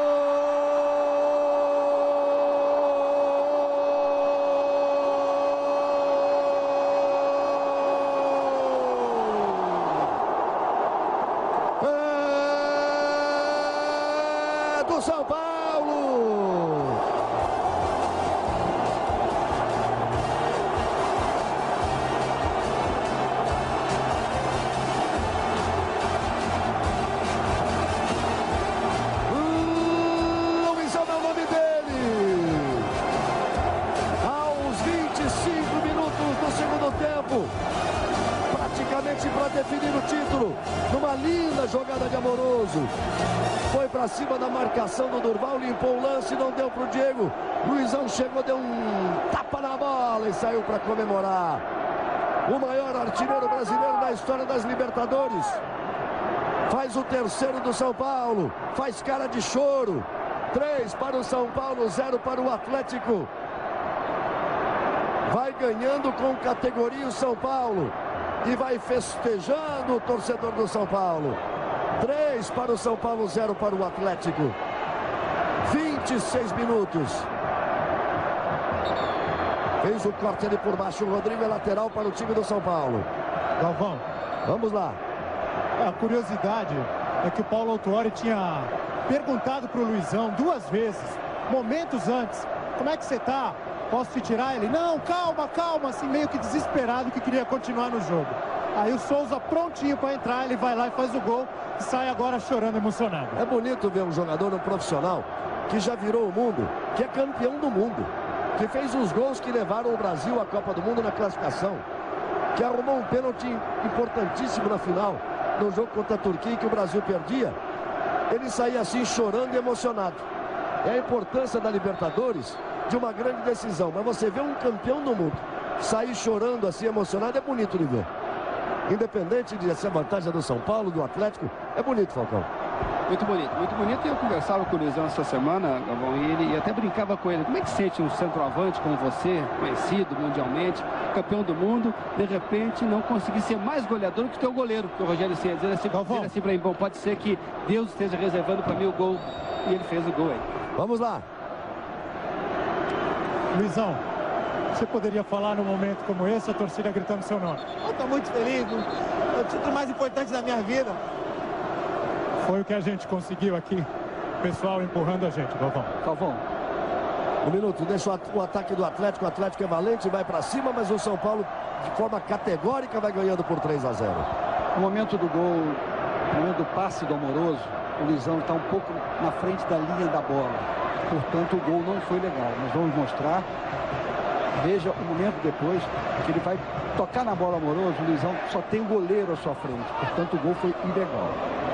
São Paulo, definir o título. Numa linda jogada de Amoroso. Foi para cima da marcação do Durval, limpou o lance, não deu para o Diego. Luizão chegou, deu um tapa na bola e saiu para comemorar. O maior artilheiro brasileiro da história das Libertadores. Faz o terceiro do São Paulo. Faz cara de choro. Três para o São Paulo, zero para o Atlético. Vai ganhando com categoria o São Paulo. E vai festejando o torcedor do São Paulo. Três para o São Paulo, zero para o Atlético. vinte e seis minutos. Fez o corte ali por baixo. O Rodrigo é lateral para o time do São Paulo. Galvão. Vamos lá. A curiosidade é que o Paulo Autuori tinha perguntado para o Luizão duas vezes, momentos antes, como é que você tá? Posso te tirar? Ele, não, calma, calma, assim meio que desesperado, que queria continuar no jogo. Aí o Souza prontinho para entrar, ele vai lá e faz o gol e sai agora chorando, emocionado. É bonito ver um jogador, um profissional, que já virou o mundo, que é campeão do mundo, que fez os gols que levaram o Brasil à Copa do Mundo na classificação, que arrumou um pênalti importantíssimo na final, no jogo contra a Turquia, que o Brasil perdia. Ele saía assim chorando e emocionado. É a importância da Libertadores de uma grande decisão. Mas você vê um campeão do mundo sair chorando assim, emocionado, é bonito de ver. Independente de ser a vantagem do São Paulo, do Atlético, é bonito, Falcão. Muito bonito, muito bonito. E eu conversava com o Luizão essa semana, Galvão, e ele e até brincava com ele. Como é que sente um centroavante como você, conhecido mundialmente, campeão do mundo, de repente não conseguir ser mais goleador que o teu goleiro, que o Rogério Ceni dizer assim, dizer assim para mim, bom, pode ser que Deus esteja reservando para mim o gol. E ele fez o gol aí. Vamos lá. Luizão, você poderia falar num momento como esse, a torcida gritando seu nome? Eu estou muito feliz, é o título mais importante da minha vida. Foi o que a gente conseguiu aqui. O pessoal empurrando a gente, Galvão. Galvão. Um minuto, deixa o ataque do Atlético. O Atlético é valente, vai para cima, mas o São Paulo, de forma categórica, vai ganhando por três a zero. No momento do gol, no momento do passe do Amoroso, o Luizão está um pouco na frente da linha da bola. Portanto, o gol não foi legal. Nós vamos mostrar. Veja o momento depois que ele vai tocar na bola, Amoroso. O Luizão só tem o goleiro à sua frente. Portanto, o gol foi ilegal.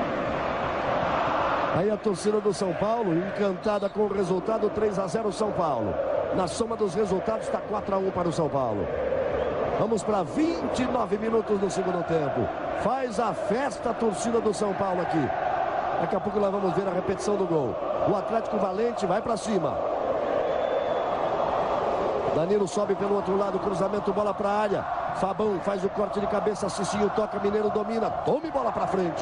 Aí a torcida do São Paulo, encantada com o resultado, três a zero São Paulo. Na soma dos resultados está quatro a um para o São Paulo. Vamos para vinte e nove minutos do segundo tempo. Faz a festa a torcida do São Paulo aqui. Daqui a pouco nós vamos ver a repetição do gol. O Atlético valente vai para cima. Danilo sobe pelo outro lado, cruzamento, bola para a área. Fabão faz o corte de cabeça, Cicinho toca, Mineiro domina. Tome bola para frente.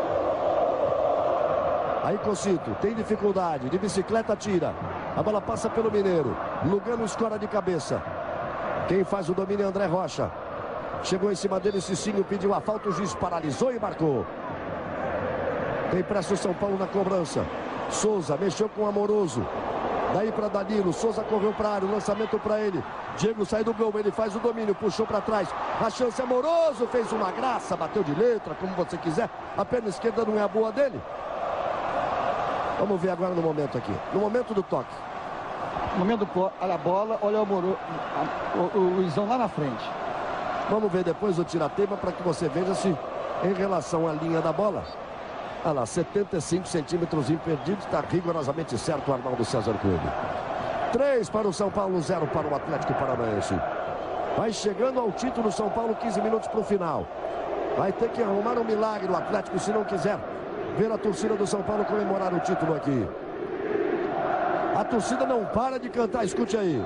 Aí Cocito tem dificuldade, de bicicleta tira. A bola passa pelo Mineiro. Lugano escora de cabeça. Quem faz o domínio é André Rocha. Chegou em cima dele, Cicinho pediu a falta, o juiz paralisou e marcou. Tem pressa o São Paulo na cobrança. Souza mexeu com o Amoroso. Daí para Danilo, Souza correu para a área, o lançamento para ele. Diego sai do gol, ele faz o domínio, puxou para trás. A chance é Amoroso, fez uma graça, bateu de letra, como você quiser. A perna esquerda não é a boa dele. Vamos ver agora no momento aqui. No momento do toque. No momento do olha a bola, olha o, Amoroso, o, o Luizão lá na frente. Vamos ver depois o tira-teima para que você veja se em relação à linha da bola. Olha lá, setenta e cinco centímetros impedidos. Está rigorosamente certo o Arnaldo César Coelho. três para o São Paulo, zero para o Atlético Paranaense. Vai chegando ao título São Paulo, quinze minutos para o final. Vai ter que arrumar um milagre o Atlético se não quiser ver a torcida do São Paulo comemorar o título aqui. A torcida não para de cantar, escute aí.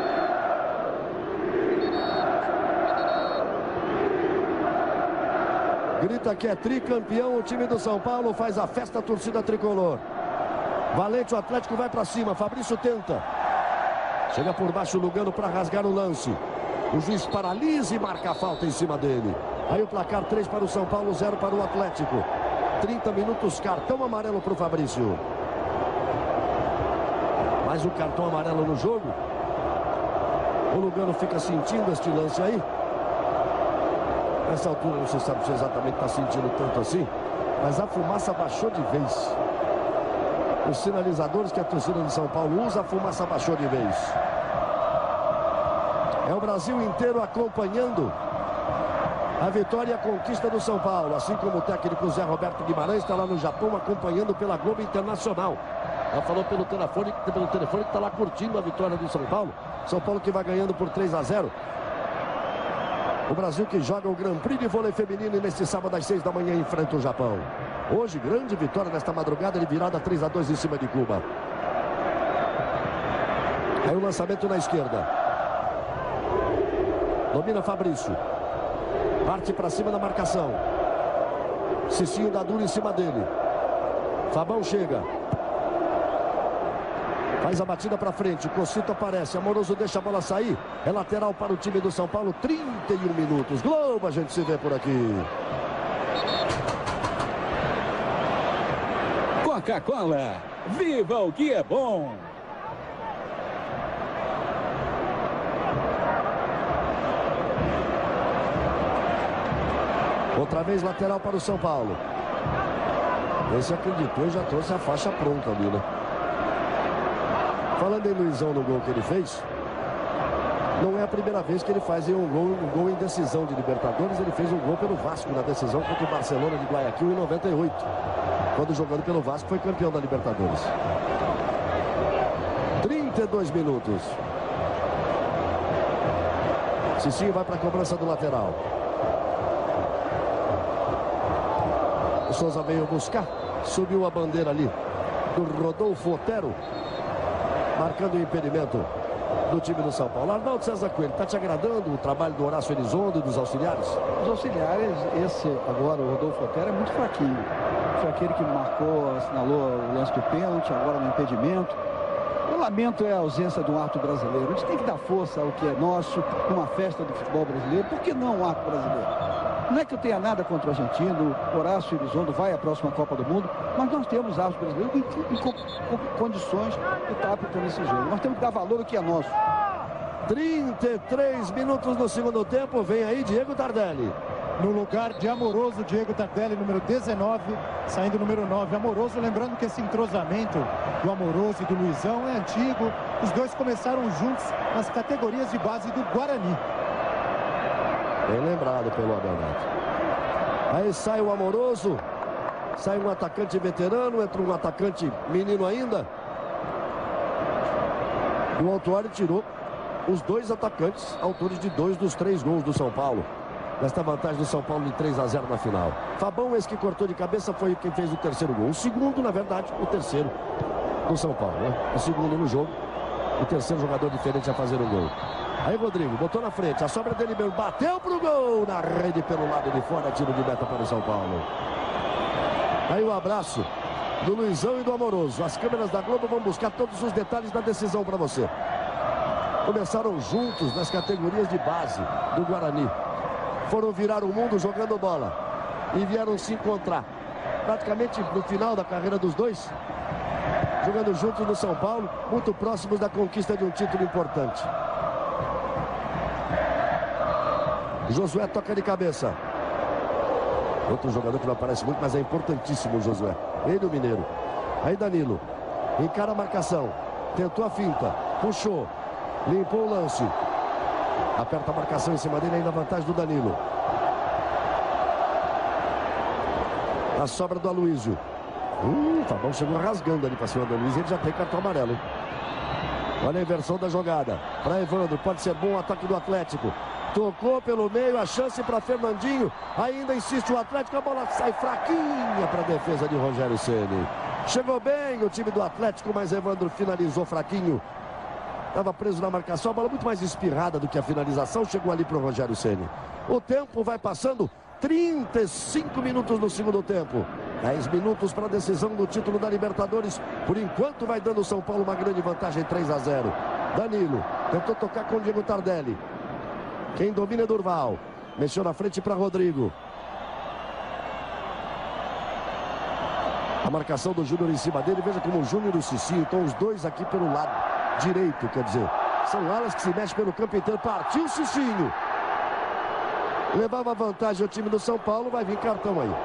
Grita que é tricampeão o time do São Paulo, faz a festa a torcida tricolor. Valente, o Atlético vai para cima, Fabrício tenta. Chega por baixo o Lugano para rasgar o lance. O juiz paralisa e marca a falta em cima dele. Aí o placar três para o São Paulo, zero para o Atlético. trinta minutos, cartão amarelo para o Fabrício. Mais um cartão amarelo no jogo. O Lugano fica sentindo este lance aí. Nessa altura não se sabe se exatamente está sentindo tanto assim, mas a fumaça baixou de vez. Os sinalizadores que a torcida de São Paulo usa, a fumaça baixou de vez. É o Brasil inteiro acompanhando A vitória e a conquista do São Paulo, assim como o técnico Zé Roberto Guimarães está lá no Japão acompanhando pela Globo Internacional. Ela falou pelo telefone, pelo telefone que está lá curtindo a vitória do São Paulo. São Paulo que vai ganhando por três a zero. O Brasil que joga o Grand Prix de vôlei feminino e neste sábado às seis da manhã enfrenta o Japão. Hoje, grande vitória nesta madrugada de virada três a dois em cima de Cuba. Aí o lançamento na esquerda. Domina Fabrício. Parte para cima da marcação. Cicinho dá duro em cima dele. Fabão chega. Faz a batida para frente. Cocito aparece. Amoroso deixa a bola sair. É lateral para o time do São Paulo. trinta e um minutos. Globo, a gente se vê por aqui. Coca-Cola. Viva o que é bom. Outra vez lateral para o São Paulo. Esse acreditou e já trouxe a faixa pronta ali, né? Falando em Luizão no gol que ele fez, não é a primeira vez que ele faz um gol, um gol em decisão de Libertadores. Ele fez um gol pelo Vasco na decisão contra o Barcelona de Guayaquil em noventa e oito. Quando jogando pelo Vasco foi campeão da Libertadores. trinta e dois minutos. Cicinho vai para a cobrança do lateral. O Souza veio buscar, subiu a bandeira ali do Rodolfo Otero, marcando o impedimento do time do São Paulo. Arnaldo César Coelho, está te agradando o trabalho do Horácio Elizondo e dos auxiliares? Os auxiliares, esse agora, o Rodolfo Otero, é muito fraquinho. Foi aquele que marcou, assinalou o lance do pênalti, agora no impedimento. Eu lamento é a ausência do arte brasileiro. A gente tem que dar força ao que é nosso, numa festa do futebol brasileiro. Por que não o arte brasileiro? Não é que eu tenha nada contra o argentino, Horácio Elizondo vai à próxima Copa do Mundo, mas nós temos arte brasileiro em, em, em condições de estar apitando esse jogo. Nós temos que dar valor ao que é nosso. trinta e três minutos no segundo tempo, vem aí Diego Tardelli. No lugar de Amoroso, Diego Tardelli, número dezenove, saindo número nove, Amoroso. Lembrando que esse entrosamento do Amoroso e do Luizão é antigo. Os dois começaram juntos nas categorias de base do Guarani. Bem lembrado pelo Abel Neto. Aí sai o Amoroso, sai um atacante veterano, entra um atacante menino ainda. O Autuori tirou os dois atacantes, autores de dois dos três gols do São Paulo. Nesta vantagem do São Paulo de três a zero na final. Fabão, esse que cortou de cabeça, foi quem fez o terceiro gol. O segundo, na verdade, o terceiro do São Paulo, né? O segundo no jogo, o terceiro jogador diferente a fazer o gol. Aí Rodrigo botou na frente, a sobra dele mesmo, bateu pro gol, na rede pelo lado de fora, tiro de meta para o São Paulo. Aí o abraço do Luizão e do Amoroso. As câmeras da Globo vão buscar todos os detalhes da decisão para você. Começaram juntos nas categorias de base do Guarani. Foram virar o mundo jogando bola e vieram se encontrar praticamente no final da carreira dos dois, jogando juntos no São Paulo, muito próximos da conquista de um título importante. Josué toca de cabeça. Outro jogador que não aparece muito, mas é importantíssimo o Josué. Ele, o mineiro. Aí Danilo. Encara a marcação. Tentou a finta. Puxou. Limpou o lance. Aperta a marcação em cima dele, ainda a vantagem do Danilo. A sobra do Aloysio. Hum, o Fabão chegou rasgando ali para cima do Aloysio. Ele já tem cartão amarelo, hein? Olha a inversão da jogada. Para Evandro, pode ser bom o ataque do Atlético. Tocou pelo meio, a chance para Fernandinho. Ainda insiste o Atlético, a bola sai fraquinha para a defesa de Rogério Ceni. Chegou bem o time do Atlético, mas Evandro finalizou fraquinho. Estava preso na marcação, a bola muito mais espirrada do que a finalização. Chegou ali para o Rogério Ceni. O tempo vai passando, trinta e cinco minutos no segundo tempo. dez minutos para a decisão do título da Libertadores. Por enquanto vai dando o São Paulo uma grande vantagem, três a zero. Danilo tentou tocar com o Diego Tardelli. Quem domina é Durval. Mexeu na frente para Rodrigo. A marcação do Júnior em cima dele. Veja como o Júnior e o Cicinho estão os dois aqui pelo lado direito, quer dizer. São alas que se mexem pelo campo inteiro. Partiu o Cicinho. Levava vantagem o time do São Paulo. Vai vir cartão aí.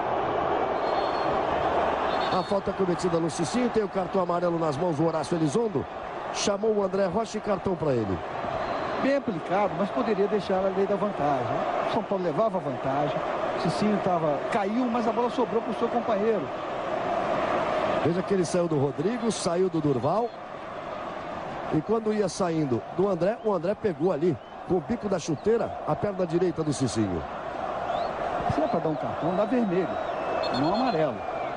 A falta cometida no Cicinho. Tem o cartão amarelo nas mãos do Horácio Elizondo. Chamou o André Rocha e cartão para ele. bem aplicado, mas poderia deixar a lei da vantagem. O São Paulo levava vantagem, o Cicinho tava, caiu, mas a bola sobrou para o seu companheiro. Veja que ele saiu do Rodrigo, saiu do Durval. E quando ia saindo do André, o André pegou ali, com o bico da chuteira, a perna direita do Cicinho. Se é para dar um cartão, dá vermelho, não amarelo.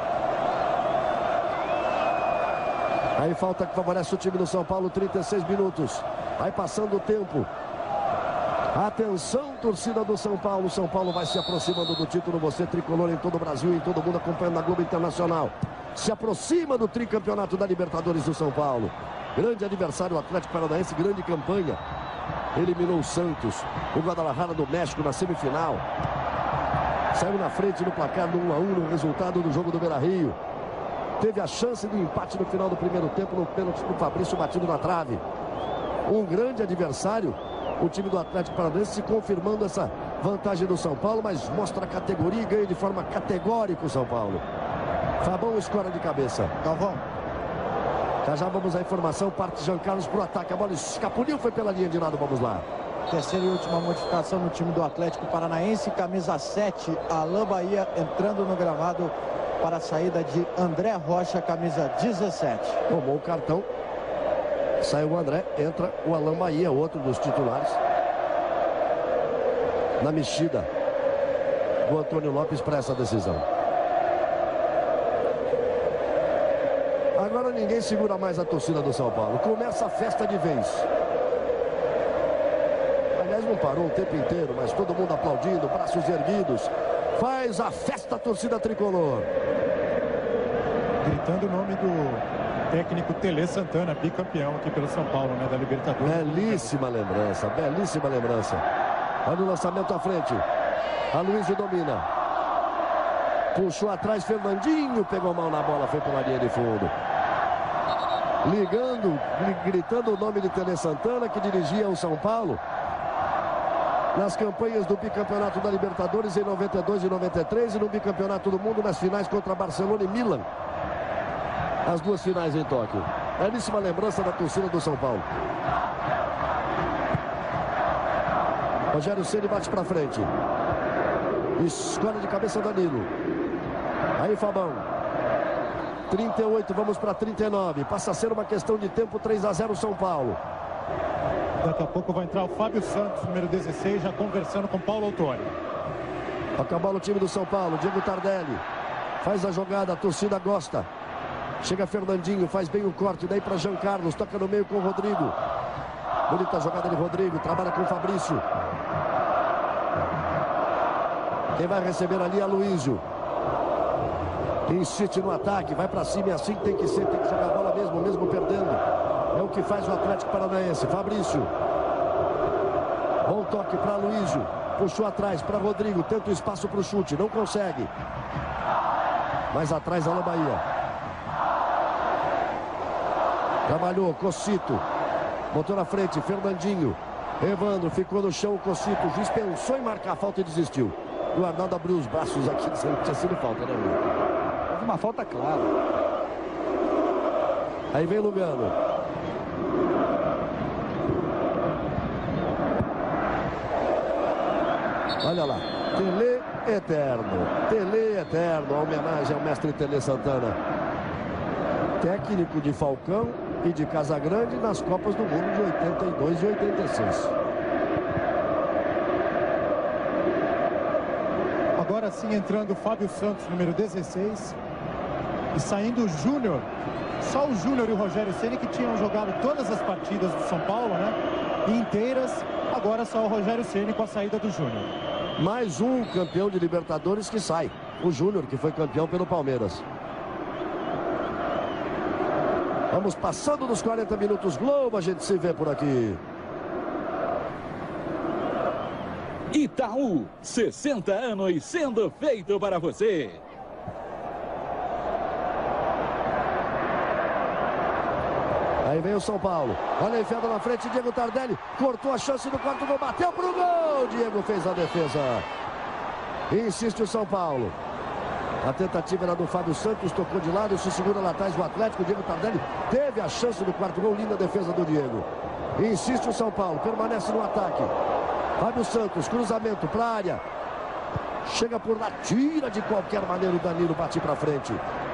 Aí falta que favorece o time do São Paulo, trinta e seis minutos. Vai passando o tempo. Atenção, torcida do São Paulo. São Paulo vai se aproximando do título. Você, tricolor em todo o Brasil e em todo mundo acompanhando na Globo Internacional. Se aproxima do tricampeonato da Libertadores do São Paulo. Grande adversário, o Atlético Paranaense, grande campanha. Eliminou o Santos, o Guadalajara do México na semifinal. Saiu na frente no placar do um a um no resultado do jogo do Beira-Rio. Teve a chance do empate no final do primeiro tempo no pênalti do Fabrício batido na trave. Um grande adversário, o time do Atlético Paranaense se confirmando essa vantagem do São Paulo, mas mostra a categoria e ganha de forma categórica o São Paulo. Fabão escora de cabeça. Galvão. Já já vamos à informação, parte Jean Carlos para o ataque. A bola escapuliu, foi pela linha de lado, vamos lá. Terceira e última modificação no time do Atlético Paranaense, camisa sete, Alain Bahia entrando no gramado para a saída de André Rocha, camisa dezessete. Tomou o cartão, saiu o André, entra o Alain Bahia, outro dos titulares. Na mexida do Antônio Lopes para essa decisão. Agora ninguém segura mais a torcida do São Paulo. Começa a festa de vez. Aliás, não parou o tempo inteiro, mas todo mundo aplaudindo, braços erguidos. Faz a festa a torcida tricolor. Gritando o nome do técnico Tele Santana, bicampeão aqui pelo São Paulo, né, da Libertadores. Belíssima lembrança, belíssima lembrança. Olha o lançamento à frente. Aloysio domina. Puxou atrás, Fernandinho pegou mal na bola, foi pela linha de fundo. Ligando, gritando o nome de Tele Santana, que dirigia o São Paulo nas campanhas do bicampeonato da Libertadores em noventa e dois e noventa e três e no bicampeonato do mundo nas finais contra Barcelona e Milan. As duas finais em Tóquio. Belíssima lembrança da torcida do São Paulo. Rogério Ceni bate para frente. Escolha de cabeça Danilo. Aí Fabão. trinta e oito, vamos para trinta e nove. Passa a ser uma questão de tempo, três a zero São Paulo. Daqui a pouco vai entrar o Fábio Santos, número dezesseis, já conversando com Paulo Autori. Acabou o time do São Paulo, Diego Tardelli. Faz a jogada, a torcida gosta. Chega Fernandinho, faz bem o corte, daí para Jean Carlos, toca no meio com o Rodrigo. Bonita jogada de Rodrigo, trabalha com o Fabrício. Quem vai receber ali é Aloysio. Insiste no ataque, vai para cima e assim tem que ser, tem que jogar a bola mesmo, mesmo perdendo. É o que faz o Atlético Paranaense. Fabrício. Bom toque para Aloysio. Puxou atrás para Rodrigo, tenta o espaço para o chute, não consegue. Mais atrás Alain Bahia. Trabalhou, Cocito. Botou na frente, Fernandinho. Evandro, ficou no chão, o Cocito. O juiz pensou em marcar a falta e desistiu. O Arnaldo abriu os braços aqui, dizendo que tinha sido falta, né, Luiz? Uma falta clara. Aí vem Lugano. Olha lá. Tele Eterno. Tele Eterno. A homenagem ao mestre Tele Santana. Técnico de Falcão e de Casagrande nas Copas do Mundo de oitenta e dois e oitenta e seis. Agora sim entrando o Fábio Santos, número dezesseis. E saindo o Júnior. Só o Júnior e o Rogério Ceni que tinham jogado todas as partidas do São Paulo, né? Inteiras. Agora só o Rogério Ceni com a saída do Júnior. Mais um campeão de Libertadores que sai. O Júnior, que foi campeão pelo Palmeiras. Vamos passando dos quarenta minutos Globo, a gente se vê por aqui. Itaú, sessenta anos sendo feito para você. Aí vem o São Paulo. Olha a enfiada na frente, Diego Tardelli. Cortou a chance do quarto gol, bateu pro gol. Diego fez a defesa. Insiste o São Paulo. A tentativa era do Fábio Santos, tocou de lado, se segura lá atrás o Atlético. Diego Tardelli teve a chance do quarto gol, linda defesa do Diego. Insiste o São Paulo, permanece no ataque. Fábio Santos, cruzamento para a área. Chega por lá, tira de qualquer maneira o Danilo, bate para frente.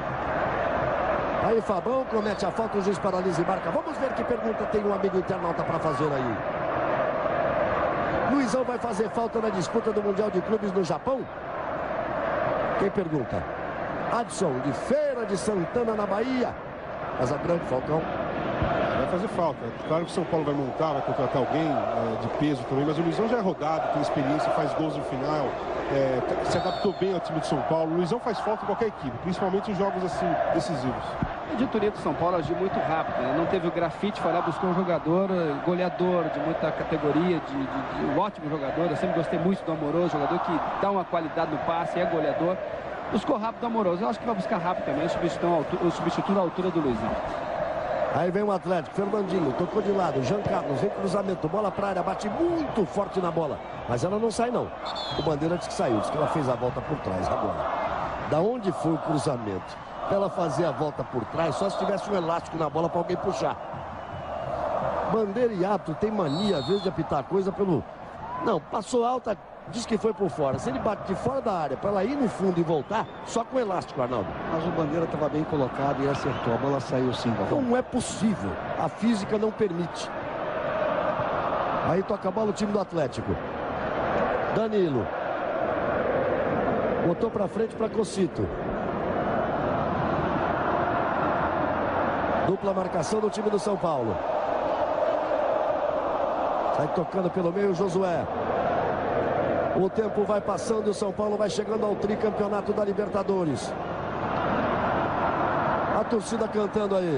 Aí Fabão comete a falta, o juiz paralisa e marca. Vamos ver que pergunta tem um amigo internauta para fazer aí. Luizão vai fazer falta na disputa do Mundial de Clubes no Japão? Quem pergunta? Adson, de Feira de Santana, na Bahia. Casagrande, Falcão. Vai fazer falta. Claro que o São Paulo vai montar, vai contratar alguém é, de peso também, mas o Luizão já é rodado, tem experiência, faz gols no final, é, se adaptou bem ao time de São Paulo. O Luizão faz falta em qualquer equipe, principalmente em jogos assim decisivos. A diretoria do São Paulo agiu muito rápido, né? Não teve o grafite, foi lá, buscou um jogador goleador de muita categoria, de, de, de um ótimo jogador. Eu sempre gostei muito do Amoroso, jogador que dá uma qualidade no passe, é goleador. Buscou rápido o Amoroso, eu acho que vai buscar rápido também, o substituto à altura do Luizão. Aí vem o Atlético, Fernandinho, tocou de lado, Jean Carlos, vem cruzamento, bola pra área, bate muito forte na bola, mas ela não sai não. O Bandeira disse que saiu, disse que ela fez a volta por trás agora. Da onde foi o cruzamento? Ela fazia a volta por trás, só se tivesse um elástico na bola para alguém puxar. Bandeira e árbitro tem mania, às vezes, de apitar coisa pelo... Não, passou alta, diz que foi por fora. Se ele bate de fora da área para ela ir no fundo e voltar, só com elástico, Arnaldo. Mas o Bandeira estava bem colocado e acertou. A bola saiu sim, Galvão. Não é possível. A física não permite. Aí toca a bola o time do Atlético. Danilo. Botou para frente para Cocito. Dupla marcação do time do São Paulo. Sai tocando pelo meio o Josué. O tempo vai passando e o São Paulo vai chegando ao tricampeonato da Libertadores. A torcida cantando aí.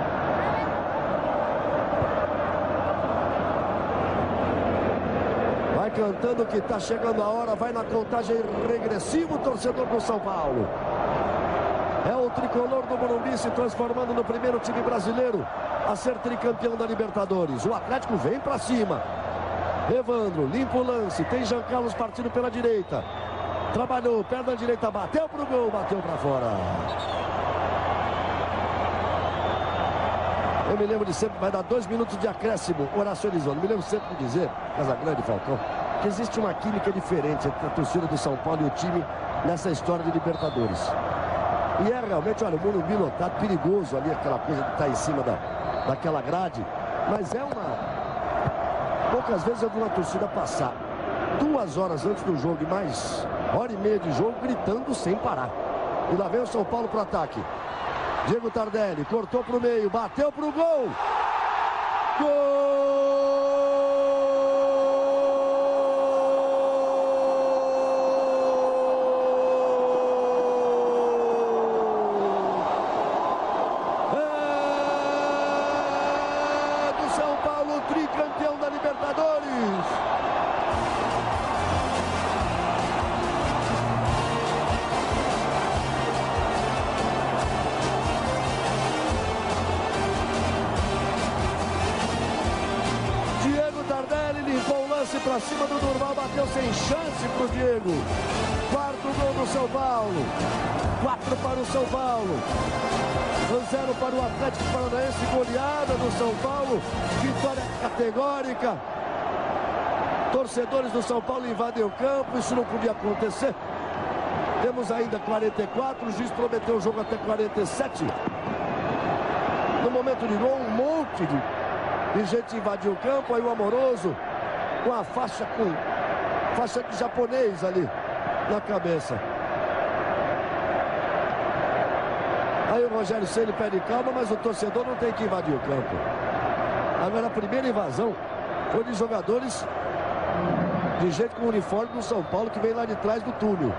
Vai cantando que está chegando a hora, vai na contagem regressiva o torcedor do São Paulo. É o tricolor do Morumbi se transformando no primeiro time brasileiro a ser tricampeão da Libertadores. O Atlético vem para cima. Evandro, limpa o lance, tem Jean Carlos partindo pela direita. Trabalhou, perna direita, bateu pro gol, bateu para fora. Eu me lembro de sempre, vai dar dois minutos de acréscimo, Horácio Elizondo. Me lembro sempre de dizer, Casagrande, Falcão, que existe uma química diferente entre a torcida do São Paulo e o time nessa história de Libertadores. E é realmente, olha, o Morumbi lotado, perigoso ali, aquela coisa de estar em cima da, daquela grade. Mas é uma... Poucas vezes eu vi uma torcida passar duas horas antes do jogo e mais hora e meia de jogo gritando sem parar. E lá vem o São Paulo para o ataque. Diego Tardelli cortou para o meio, bateu para o gol. Gol! Para cima do Durval, bateu sem chance para o Diego. Quarto gol do São Paulo. Quatro para o São Paulo. Zero para o Atlético Paranaense. Goleada do São Paulo. Vitória categórica. Torcedores do São Paulo invadem o campo. Isso não podia acontecer. Temos ainda quarenta e quatro. O juiz prometeu o jogo até quarenta e sete. No momento de gol, um monte de, de gente invadiu o campo. Aí o Amoroso, com a faixa com faixa de japonês ali na cabeça. Aí o Rogério Ceni pede calma, mas o torcedor não tem que invadir o campo. Agora a primeira invasão foi de jogadores de gente com o uniforme do São Paulo que vem lá de trás do túnel.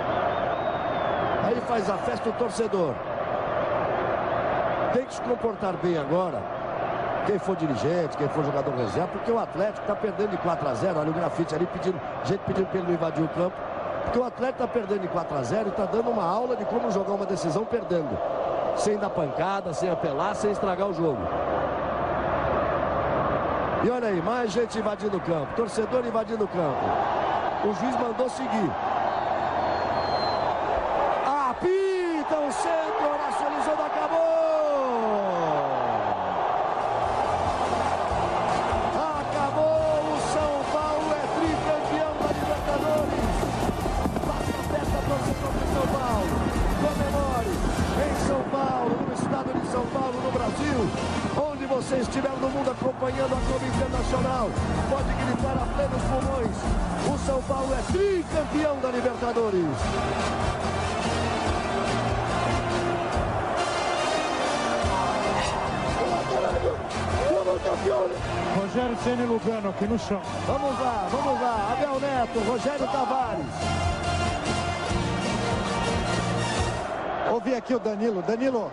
Aí faz a festa o torcedor. Tem que se comportar bem agora. Quem for dirigente, quem for jogador reserva, porque o Atlético está perdendo de quatro a zero. Olha o grafite ali, pedindo, gente pedindo para ele não invadir o campo. Porque o Atlético está perdendo de quatro a zero e está dando uma aula de como jogar uma decisão perdendo. Sem dar pancada, sem apelar, sem estragar o jogo. E olha aí, mais gente invadindo o campo. Torcedor invadindo o campo. O juiz mandou seguir. Apita o centro, Horácio Elizondo acabou! acompanhando a Copa Internacional. Pode gritar a plenos pulmões. O São Paulo é tricampeão da Libertadores. Rogério Ceni e Lugano aqui no chão. Vamos lá, vamos lá. Abel Neto, Rogério Tavares. Ouvi aqui o Danilo. Danilo,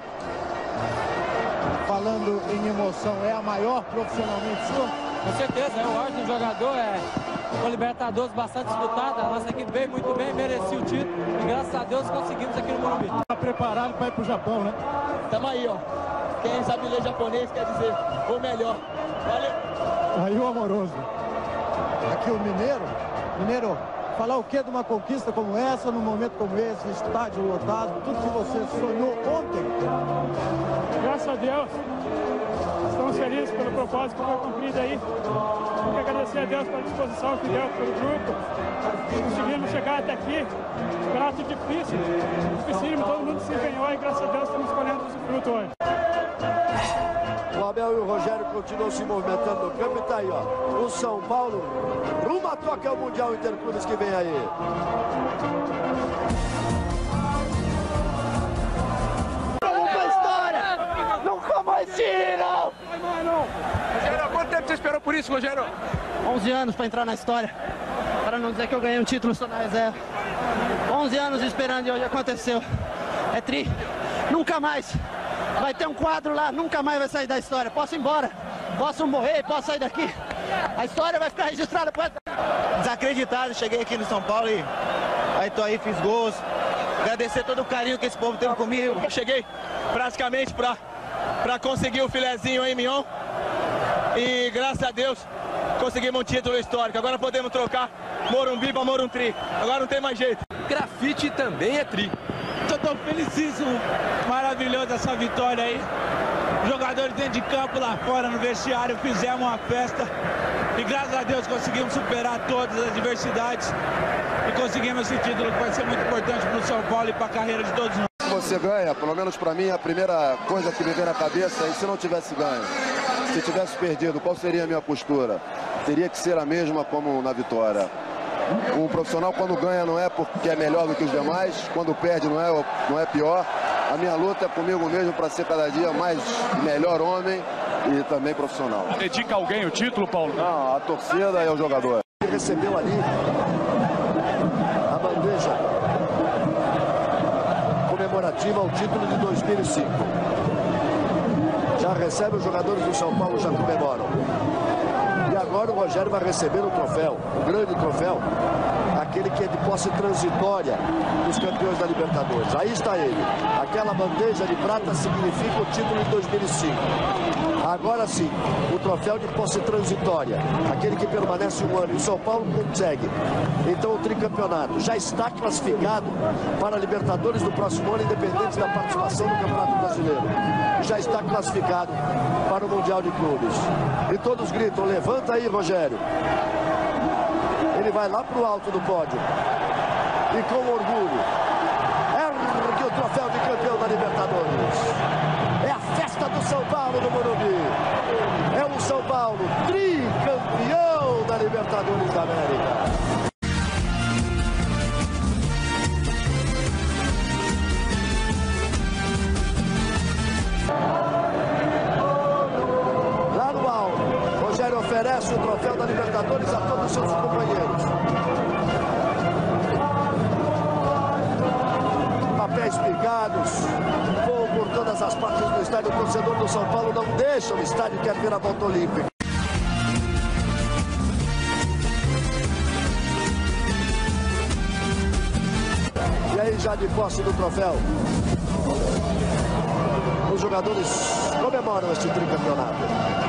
falando em emoção, é a maior profissionalmente sua? Com certeza, eu acho que o jogador é uma Libertadores bastante disputada. A nossa equipe veio muito bem, merecia o título e graças a Deus conseguimos aqui no Morumbi. Está preparado para ir para o Japão, né? Tamo aí, ó. Quem sabe ler japonês quer dizer o melhor. Valeu. Aí o amoroso. Aqui o Mineiro. Mineiro, falar o que de uma conquista como essa, num momento como esse, estádio lotado, tudo que você sonhou ontem? Graças a Deus, estamos felizes pelo propósito que foi cumprido aí. Tenho que agradecer a Deus pela disposição que deu pelo grupo. Conseguimos chegar até aqui, prato difícil, dificílimo, todo mundo se empenhou e graças a Deus estamos colhendo o fruto hoje. O Abel e o Rogério continuam se movimentando no campo e tá aí, ó. O São Paulo rumo a toca ao Mundial Interclubes que vem aí. Vamos pra história! Nunca mais tira! Rogério, quanto tempo você esperou por isso, Rogério? onze anos pra entrar na história. Para não dizer que eu ganhei um título só na reserva. onze anos esperando e hoje aconteceu. É tri. Nunca mais. Vai ter um quadro lá, nunca mais vai sair da história. Posso ir embora, posso morrer, posso sair daqui. A história vai ficar registrada. Pra... Desacreditado, cheguei aqui no São Paulo e aí tô aí, fiz gols. Agradecer todo o carinho que esse povo teve comigo. Eu cheguei praticamente pra, pra conseguir o filezinho aí, mignon. E graças a Deus conseguimos um título histórico. Agora podemos trocar Morumbi pra Morumbi. Agora não tem mais jeito. Grafite também é tri. Eu tô felicíssimo, maravilhosa essa vitória aí. Jogadores dentro de campo, lá fora no vestiário, fizemos uma festa. E graças a Deus conseguimos superar todas as adversidades. E conseguimos esse título que vai ser muito importante para o São Paulo e para a carreira de todos nós. Você ganha, pelo menos para mim, a primeira coisa que me vem na cabeça é se não tivesse ganho. Se tivesse perdido, qual seria a minha postura? Teria que ser a mesma como na vitória. O profissional, quando ganha, não é porque é melhor do que os demais. Quando perde, não é, não é pior. A minha luta é comigo mesmo para ser cada dia mais melhor homem e também profissional. Dedica alguém o título, Paulo? Não, a torcida e o jogador. Ele recebeu ali a bandeja comemorativa ao título de dois mil e cinco. Já recebe, os jogadores do São Paulo já comemoram. E agora o Rogério vai receber o troféu, o grande troféu, aquele que é de posse transitória dos campeões da Libertadores. Aí está ele. Aquela bandeja de prata significa o título de dois mil e cinco. Agora sim, o troféu de posse transitória, aquele que permanece um ano. E o São Paulo consegue. Então o tricampeonato já está classificado para a Libertadores do próximo ano, independente da participação no Campeonato Brasileiro. Já está classificado para o Mundial de Clubes. E todos gritam, levanta aí, Rogério. Ele vai lá para o alto do pódio. E com orgulho, ergue o troféu de campeão da Libertadores. É a festa do São Paulo no Morumbi. É o São Paulo tricampeão da Libertadores da América. Lá no alto, Rogério oferece o troféu da Libertadores a todos os seus companheiros. Papéis picados, voam por todas as partes do estádio. O torcedor do São Paulo não deixa o estádio, quer ver a volta olímpica. E aí, já de posse do troféu, os jogadores comemoram este tricampeonato.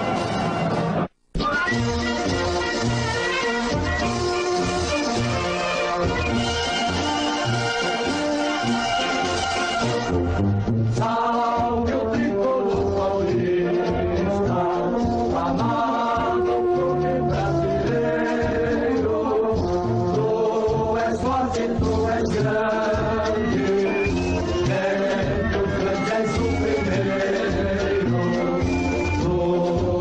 Salve o tricolor paulista, amado clube brasileiro. Tu és forte, tu és grande, é, tu grande és o primeiro. Tu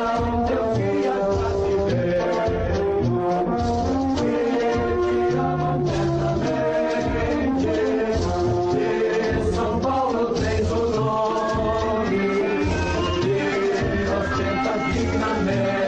meu guia brasileiro, que te amo eternamente. De São Paulo tens o nome, que ostenta dignamente.